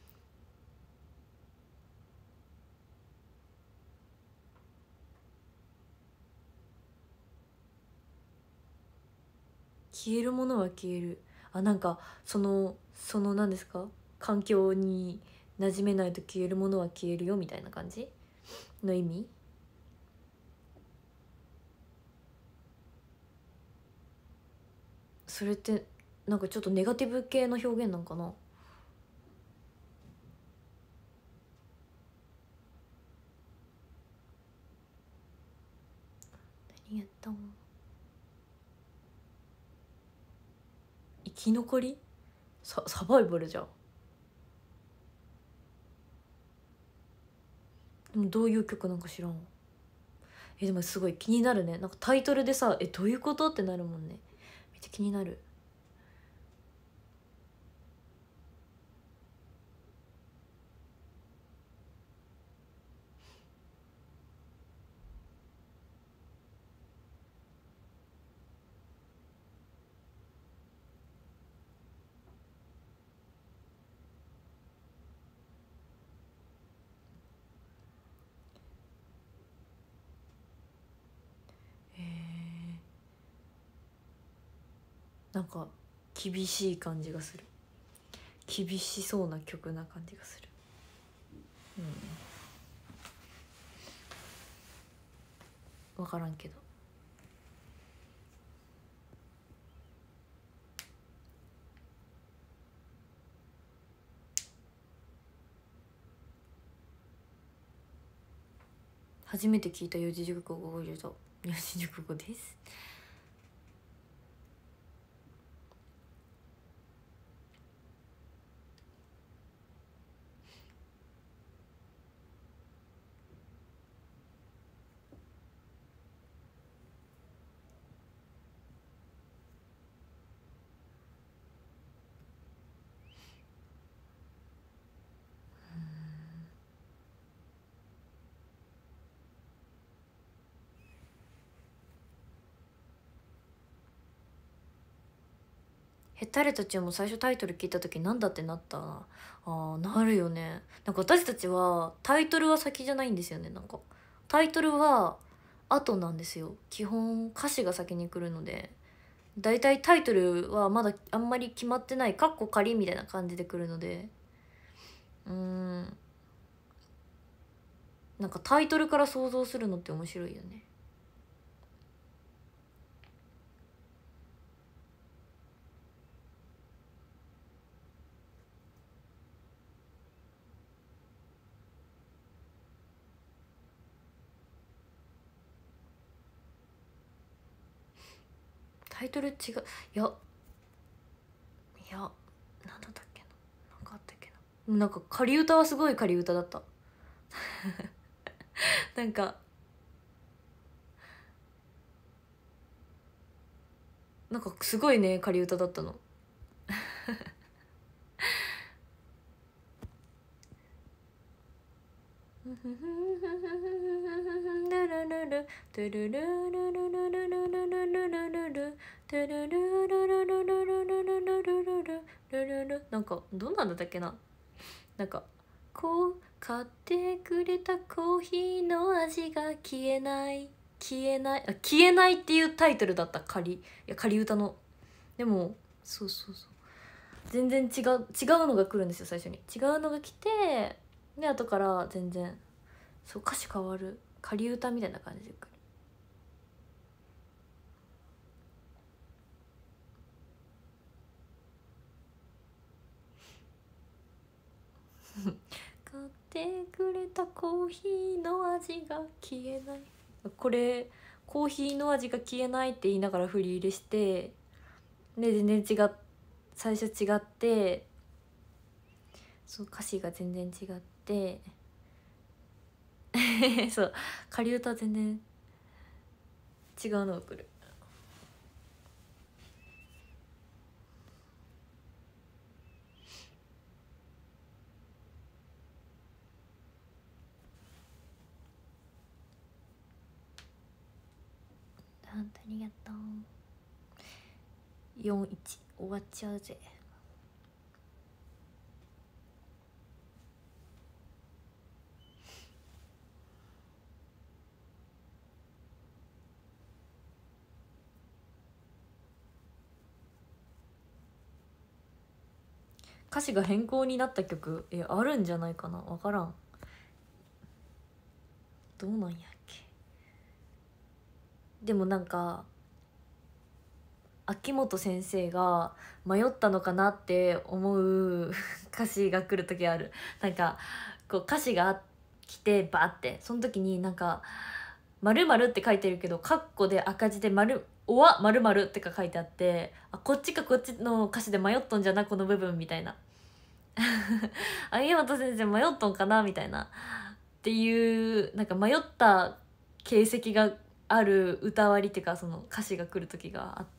消えるものは消える。あなんかそのその何ですか環境に馴染めないと消えるものは消えるよみたいな感じの意味？それってなんかちょっとネガティブ系の表現なんかな？何やったん？生き残り？ササバイバルじゃん。でもどういう曲なんか知らん。えでもすごい気になるね。なんかタイトルでさえどういうことってなるもんね。めっちゃ気になる。へえなんか厳しい感じがする。厳しそうな曲な感じがする。うん分からんけど。 初めて聞いた四字熟語が入れた。四字熟語です。ヘタレたちも最初タイトル聞いた時なんだってなったな。あーなるよね。なんか私たちはタイトルは先じゃないんですよね。なんかタイトルは後なんですよ。基本歌詞が先に来るので、だいたいタイトルはまだあんまり決まってないカッコ仮みたいな感じで来るので、うーんなんかタイトルから想像するのって面白いよね。タイトル違う。いやいやなんだったっけな。なんかあったっけな。なんか仮歌はすごい仮歌だったなんかなんかすごいね仮歌だったのなんかどんなんだったっけな。なんかこう買ってくれたコーヒーの味が消えない消えないあ消えないっていうタイトルだった。仮いや仮歌の。でもそうそうそう全然違う違うのが来るんですよ。最初に違うのが来て、で後から全然そう歌詞変わる仮歌みたいな感じで来る買ってくれたコーヒーの味が消えない。これコーヒーの味が消えないって言いながら振り入れして、で全然違っ最初違ってそう歌詞が全然違ってそう仮歌は全然違うのが来る。ありがとう。よんいち終わっちゃうぜ。歌詞が変更になった曲えあるんじゃないかな。分からん。どうなんやっけ。でもなんか秋元先生が迷ったのかなって思う歌詞が来る時ある。なんかこう歌詞が来てバーってその時になんか「まるって書いてるけどカッコで赤字で「丸おわまるってか書いてあって、あこっちかこっちの歌詞で迷っとんじゃなこの部分みたいな秋元先生迷っとんかなみたいなっていうなんか迷った形跡がある歌割りっていうかその歌詞が来る時があって。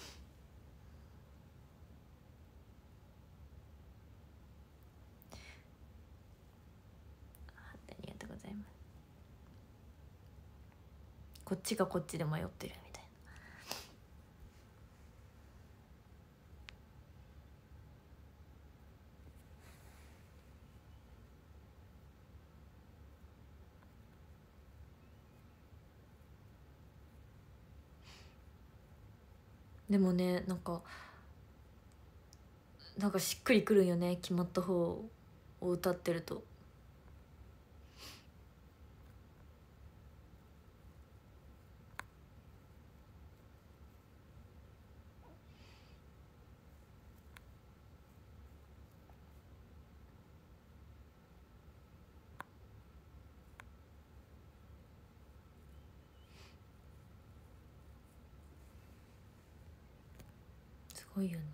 ありがとうございます。こっちがこっちで迷ってるみたいな。でもねなんかなんかしっくりくるんよね決まった方を歌ってると。 ごいよね。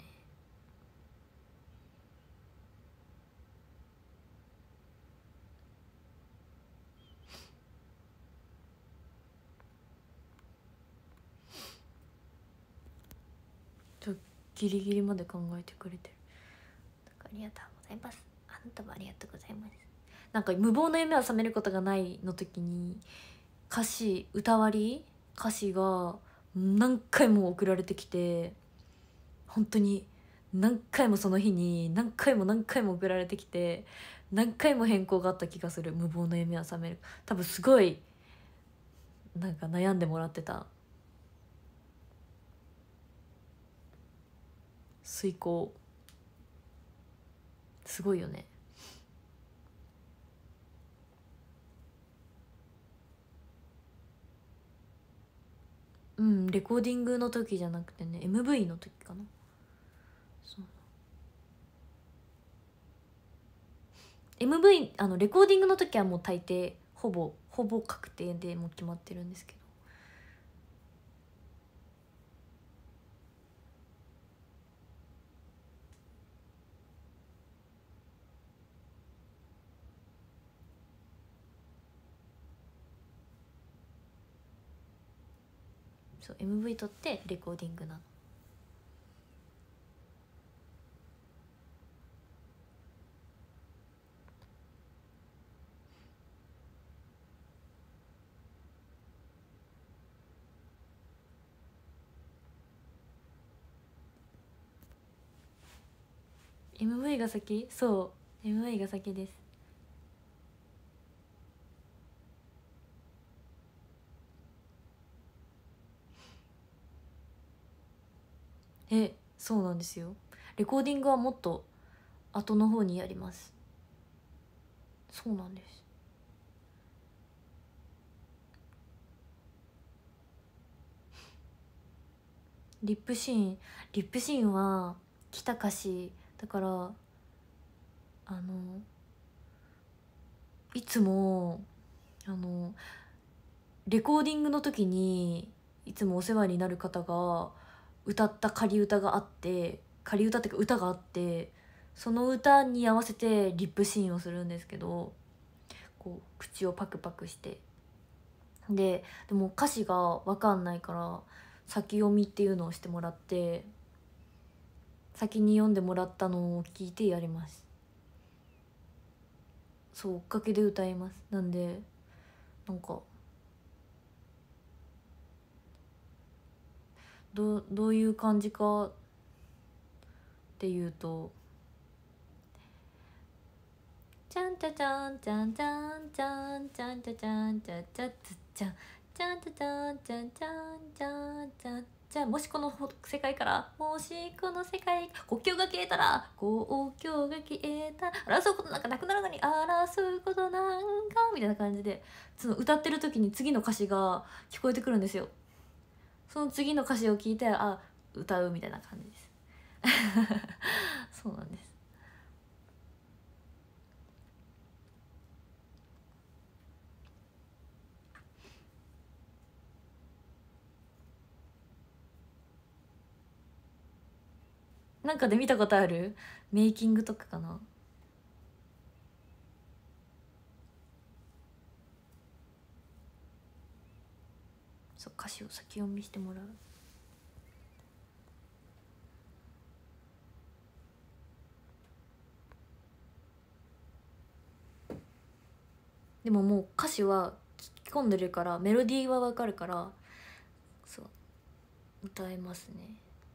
ちょギリギリまで考えてくれてる。ありがとうございます。あなたもありがとうございます。なんか無謀な夢は覚めることがないの時に歌詞歌割り歌詞が何回も送られてきて、本当に何回もその日に何回も何回も送られてきて、何回も変更があった気がする。無謀な夢は覚める。多分すごいなんか悩んでもらってた。遂行すごいよね。うん、レコーディングの時じゃなくてね、 エムブイ の時かな。そう エムブイ あのレコーディングの時はもう大抵ほぼほぼ確定でもう決まってるんですけど、そう エムブイ 撮ってレコーディングなの。エムブイ が先？そう エムブイ が先です。え、そうなんですよ。レコーディングはもっと後の方にやります。そうなんです。リップシーンリップシーンは来た歌詞だから、あのいつもあのレコーディングの時にいつもお世話になる方が歌った仮歌があって、仮歌っていうか歌があって、その歌に合わせてリップシーンをするんですけど、こう口をパクパクして、ででも歌詞が分かんないから先読みっていうのをしてもらって、先に読んでもらったのを聞いてやります。そう追っかけで歌います。なんでなんかどどういう感じかっていうと、ちゃんちゃちゃんちゃんちゃんちゃんちゃんちゃちゃんちゃちゃつちゃんちゃんちゃちゃんちゃんちゃんちゃんちゃんじゃあもしこの世界からもしこの世界国境が消えたら国境が消えた争うことなんかなくなるのに争うことなんかみたいな感じで、その歌ってる時に次の歌詞が聞こえてくるんですよ。その次の歌詞を聞いてあ歌うみたいな感じですそうなんです。なんかで見たことある？メイキングとかかな。そう歌詞を先読みしてもらう。でももう歌詞は聞き込んでるからメロディーはわかるから、そう歌えますね。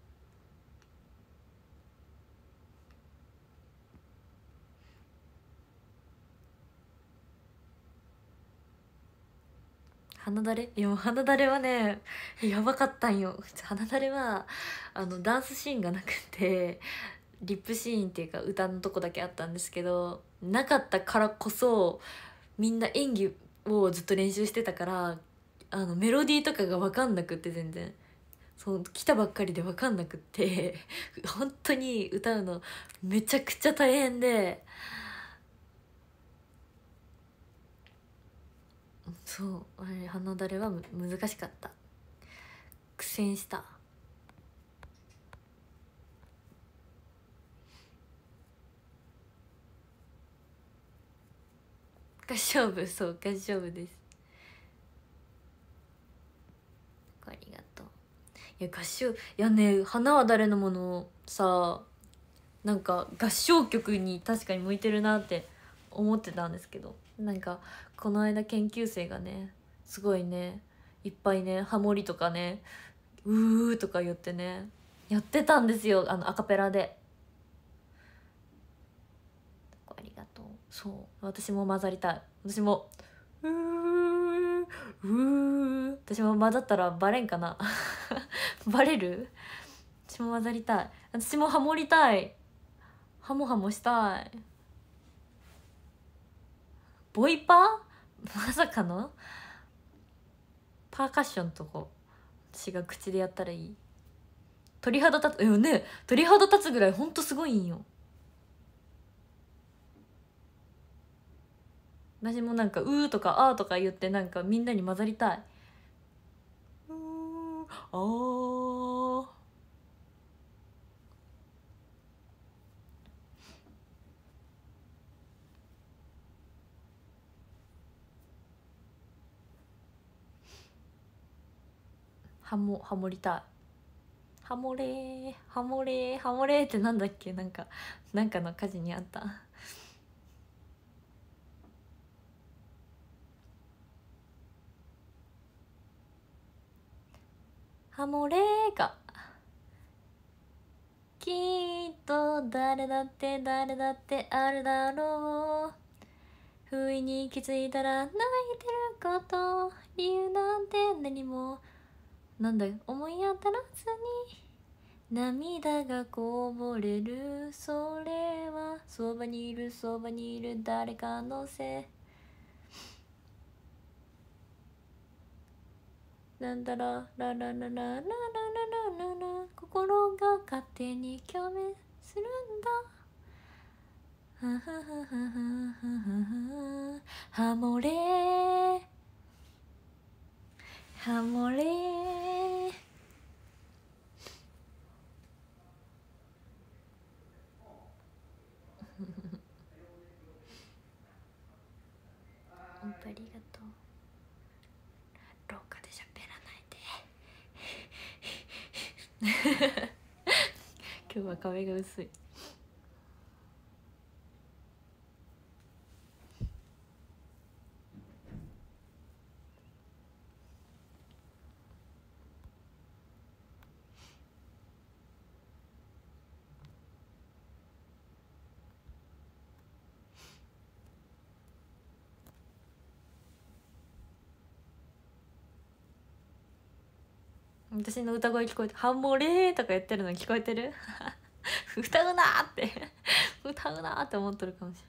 鼻だれいやもう鼻だれはねやばかったんよ。鼻だれはあのダンスシーンがなくてリップシーンっていうか歌のとこだけあったんですけど、なかったからこそみんな演技をずっと練習してたから、あのメロディーとかが分かんなくって、全然そう来たばっかりで分かんなくって本当に歌うのめちゃくちゃ大変で、そうあれ鼻だれは難しかった。苦戦した。 合唱部、そう合唱部です。ありがとう。いや合唱、いやね、花は誰のものさ、なんか合唱曲に確かに向いてるなって思ってたんですけど、なんかこの間研究生がねすごいねいっぱいねハモリとかねうーとか言ってねやってたんですよ、あのアカペラで。ありがとう。そう私も混ざりたい。私もうーうー私も混ざったらバレんかなバレる。私も混ざりたい。私もハモりたい。ハモハモしたい。ボイパーまさかのパーカッションとこ私が口でやったらいい。鳥肌立つ。えね鳥肌立つぐらいほんとすごいんよ。私もなんか「うー」とか「あー」とか言ってなんかみんなに混ざりたい。うーあーハモハモりたい。ハモれーハモれーハモれーってなんだっけ、なんかなんかの歌詞にあった。ハモれーか。きっと誰だって誰だってあるだろう。不意に気づいたら泣いてること、理由なんて何もなんだよ思い当たらずに涙がこぼれる。それはそばにいるそばにいる誰かのせいなんだらララララララララララ心が勝手に共鳴するんだ。ははははははハモれーハモれー本当ありがとう。廊下で喋らないで今日は壁が薄い。私の歌声聞こえて「ハモれー」とか言ってるの聞こえてる歌うなーって歌うなーって思ってるかもしれない。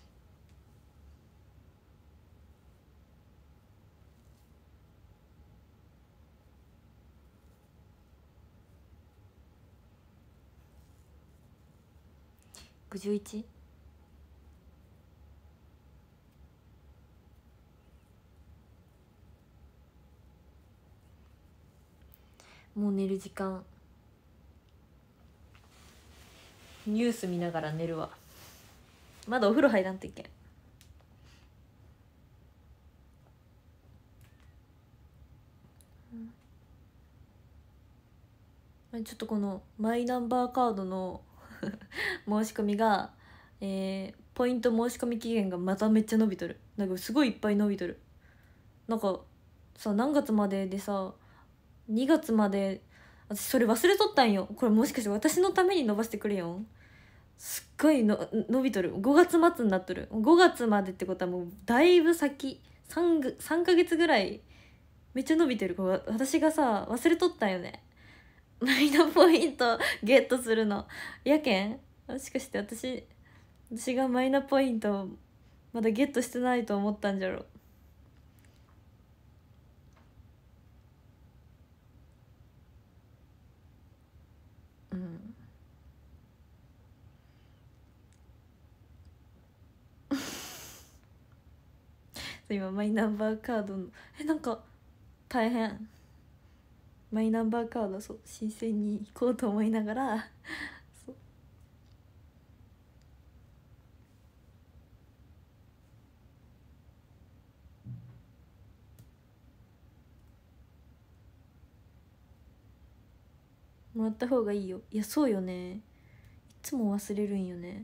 ごじゅういち？もう寝る時間。ニュース見ながら寝るわ。まだお風呂入らんといけん。うん、ちょっとこのマイナンバーカードの申し込みが、えー、ポイント申し込み期限がまためっちゃ伸びとる。なんかすごいいっぱい伸びとる。なんかさ何月まででさにがつまで、私それ忘れとったんよ。これもしかして私のために伸ばしてくれよん。すっごいの伸びとる。ごがつ末になっとる。ごがつまでってことはもうだいぶ先 3, 3ヶ月ぐらいめっちゃ伸びてる。これ私がさ忘れとったんよね、マイナポイントゲットするの。やけんもしかして私私がマイナポイントまだゲットしてないと思ったんじゃろ。うん今マイナンバーカードのえなんか大変。マイナンバーカードそう申請に行こうと思いながらそうもらった方がいいよ。いやそうよね、いつも忘れるんよね。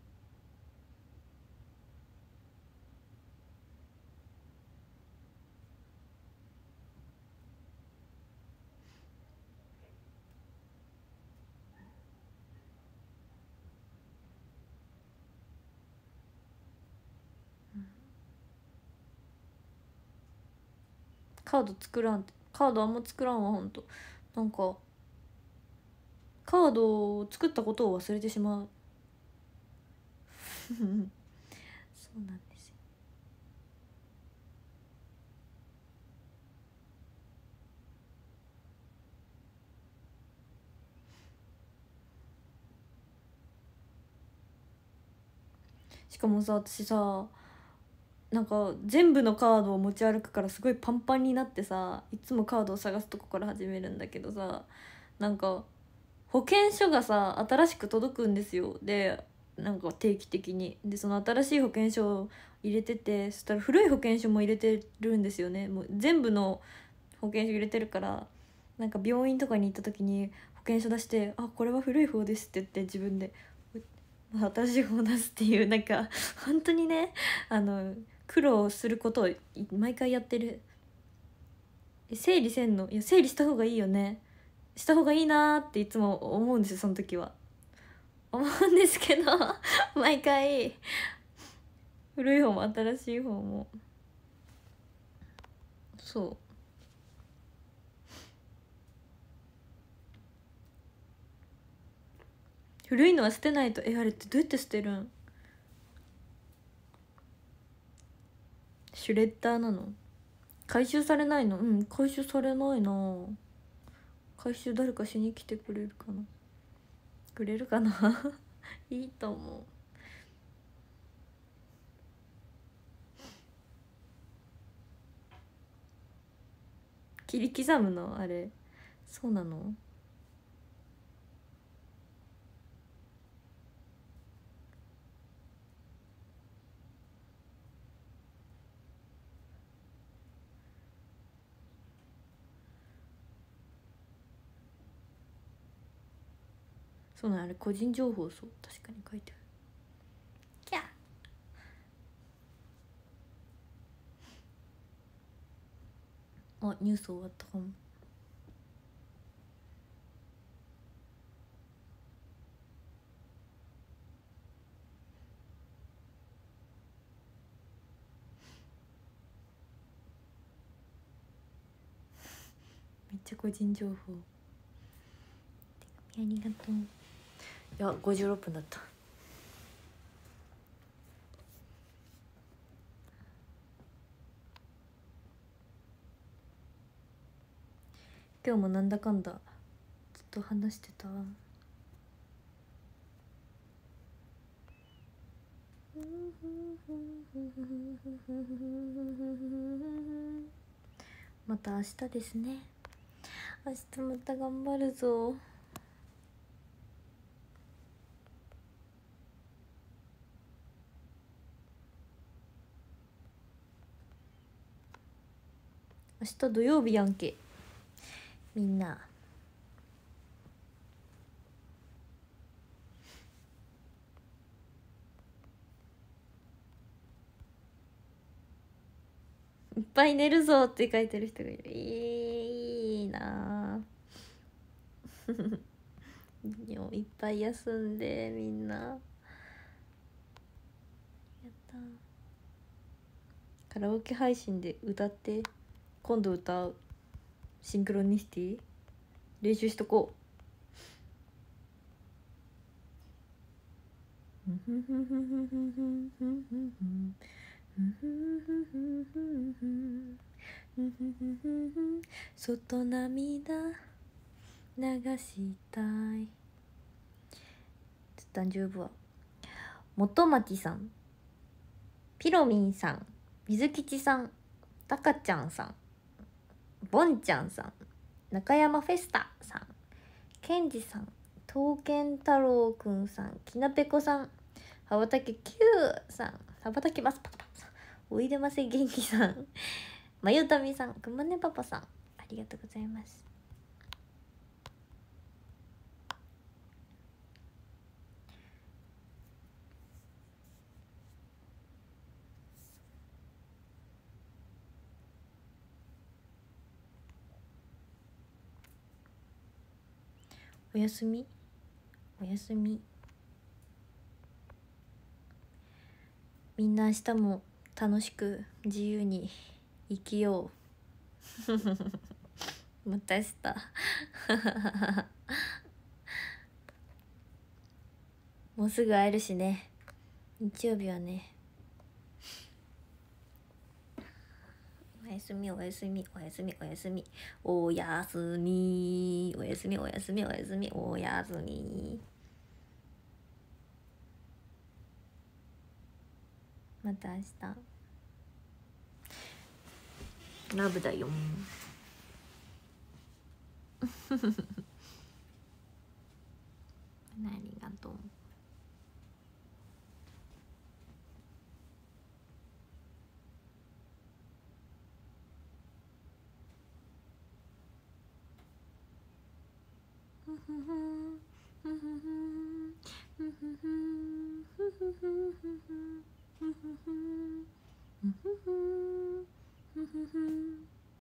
カード作らんって、カードあんま作らんわほんと。なんかカードを作ったことを忘れてしまうそうなんですよ。しかもさ、私さなんか全部のカードを持ち歩くからすごいパンパンになってさ、いつもカードを探すとこから始めるんだけどさ、なんか保険証がさ新しく届くんですよ。でなんか定期的にでその新しい保険証を入れてて、そしたら古い保険証も入れてるんですよね。もう全部の保険証入れてるから、なんか病院とかに行った時に保険証出して「あこれは古い方です」って言って自分で新しい方出すっていう、なんか本当にね、あの苦労することを毎回やってる。整理せんの、いや整理した方がいいよね、した方がいいなっていつも思うんですよ、その時は思うんですけど毎回古い方も新しい方もそう。古いのは捨てないと。えあれってどうやって捨てるん？シュレッダーなの？回収されないの？うん、回収されないな。回収誰かしに来てくれるかな、くれるかないいと思う。切り刻むのあれ？そうなの？そうなのあれ個人情報、そう確かに書いてある。キャあニュース終わったかも。めっちゃ個人情報。ありがとう。いやごじゅうろっぷんだった。今日もなんだかんだずっと話してた。また明日ですね。明日また頑張るぞ。明日土曜日やんけみんな。いっぱい寝るぞって書いてる人がいる。いいないっぱい休んでみんな。やったカラオケ配信で歌って。今度歌うシンクロニシティ練習しとこうそっと涙流したい。誕生日は元町さん、ピロミンさん、水吉さん、たかちゃんさん、ボンちゃんさん、中山フェスタさん、ケンジさん、刀剣太郎くんさん、きなぺこさん、羽ばたけ Q さん、羽ばたけますパパさん、おいでませ元気さん、まゆたみさん、くまねパパさん、ありがとうございます。 おやすみおやすみ。みんな明日も楽しく自由に生きようまた明日もうすぐ会えるしね、日曜日はね。おやすみおやすみおやすみおやすみおやすみおやすみおやすみおやすみおやすみ。また明日ラブだよありがとう。ふふふんふふふんふふふんふふ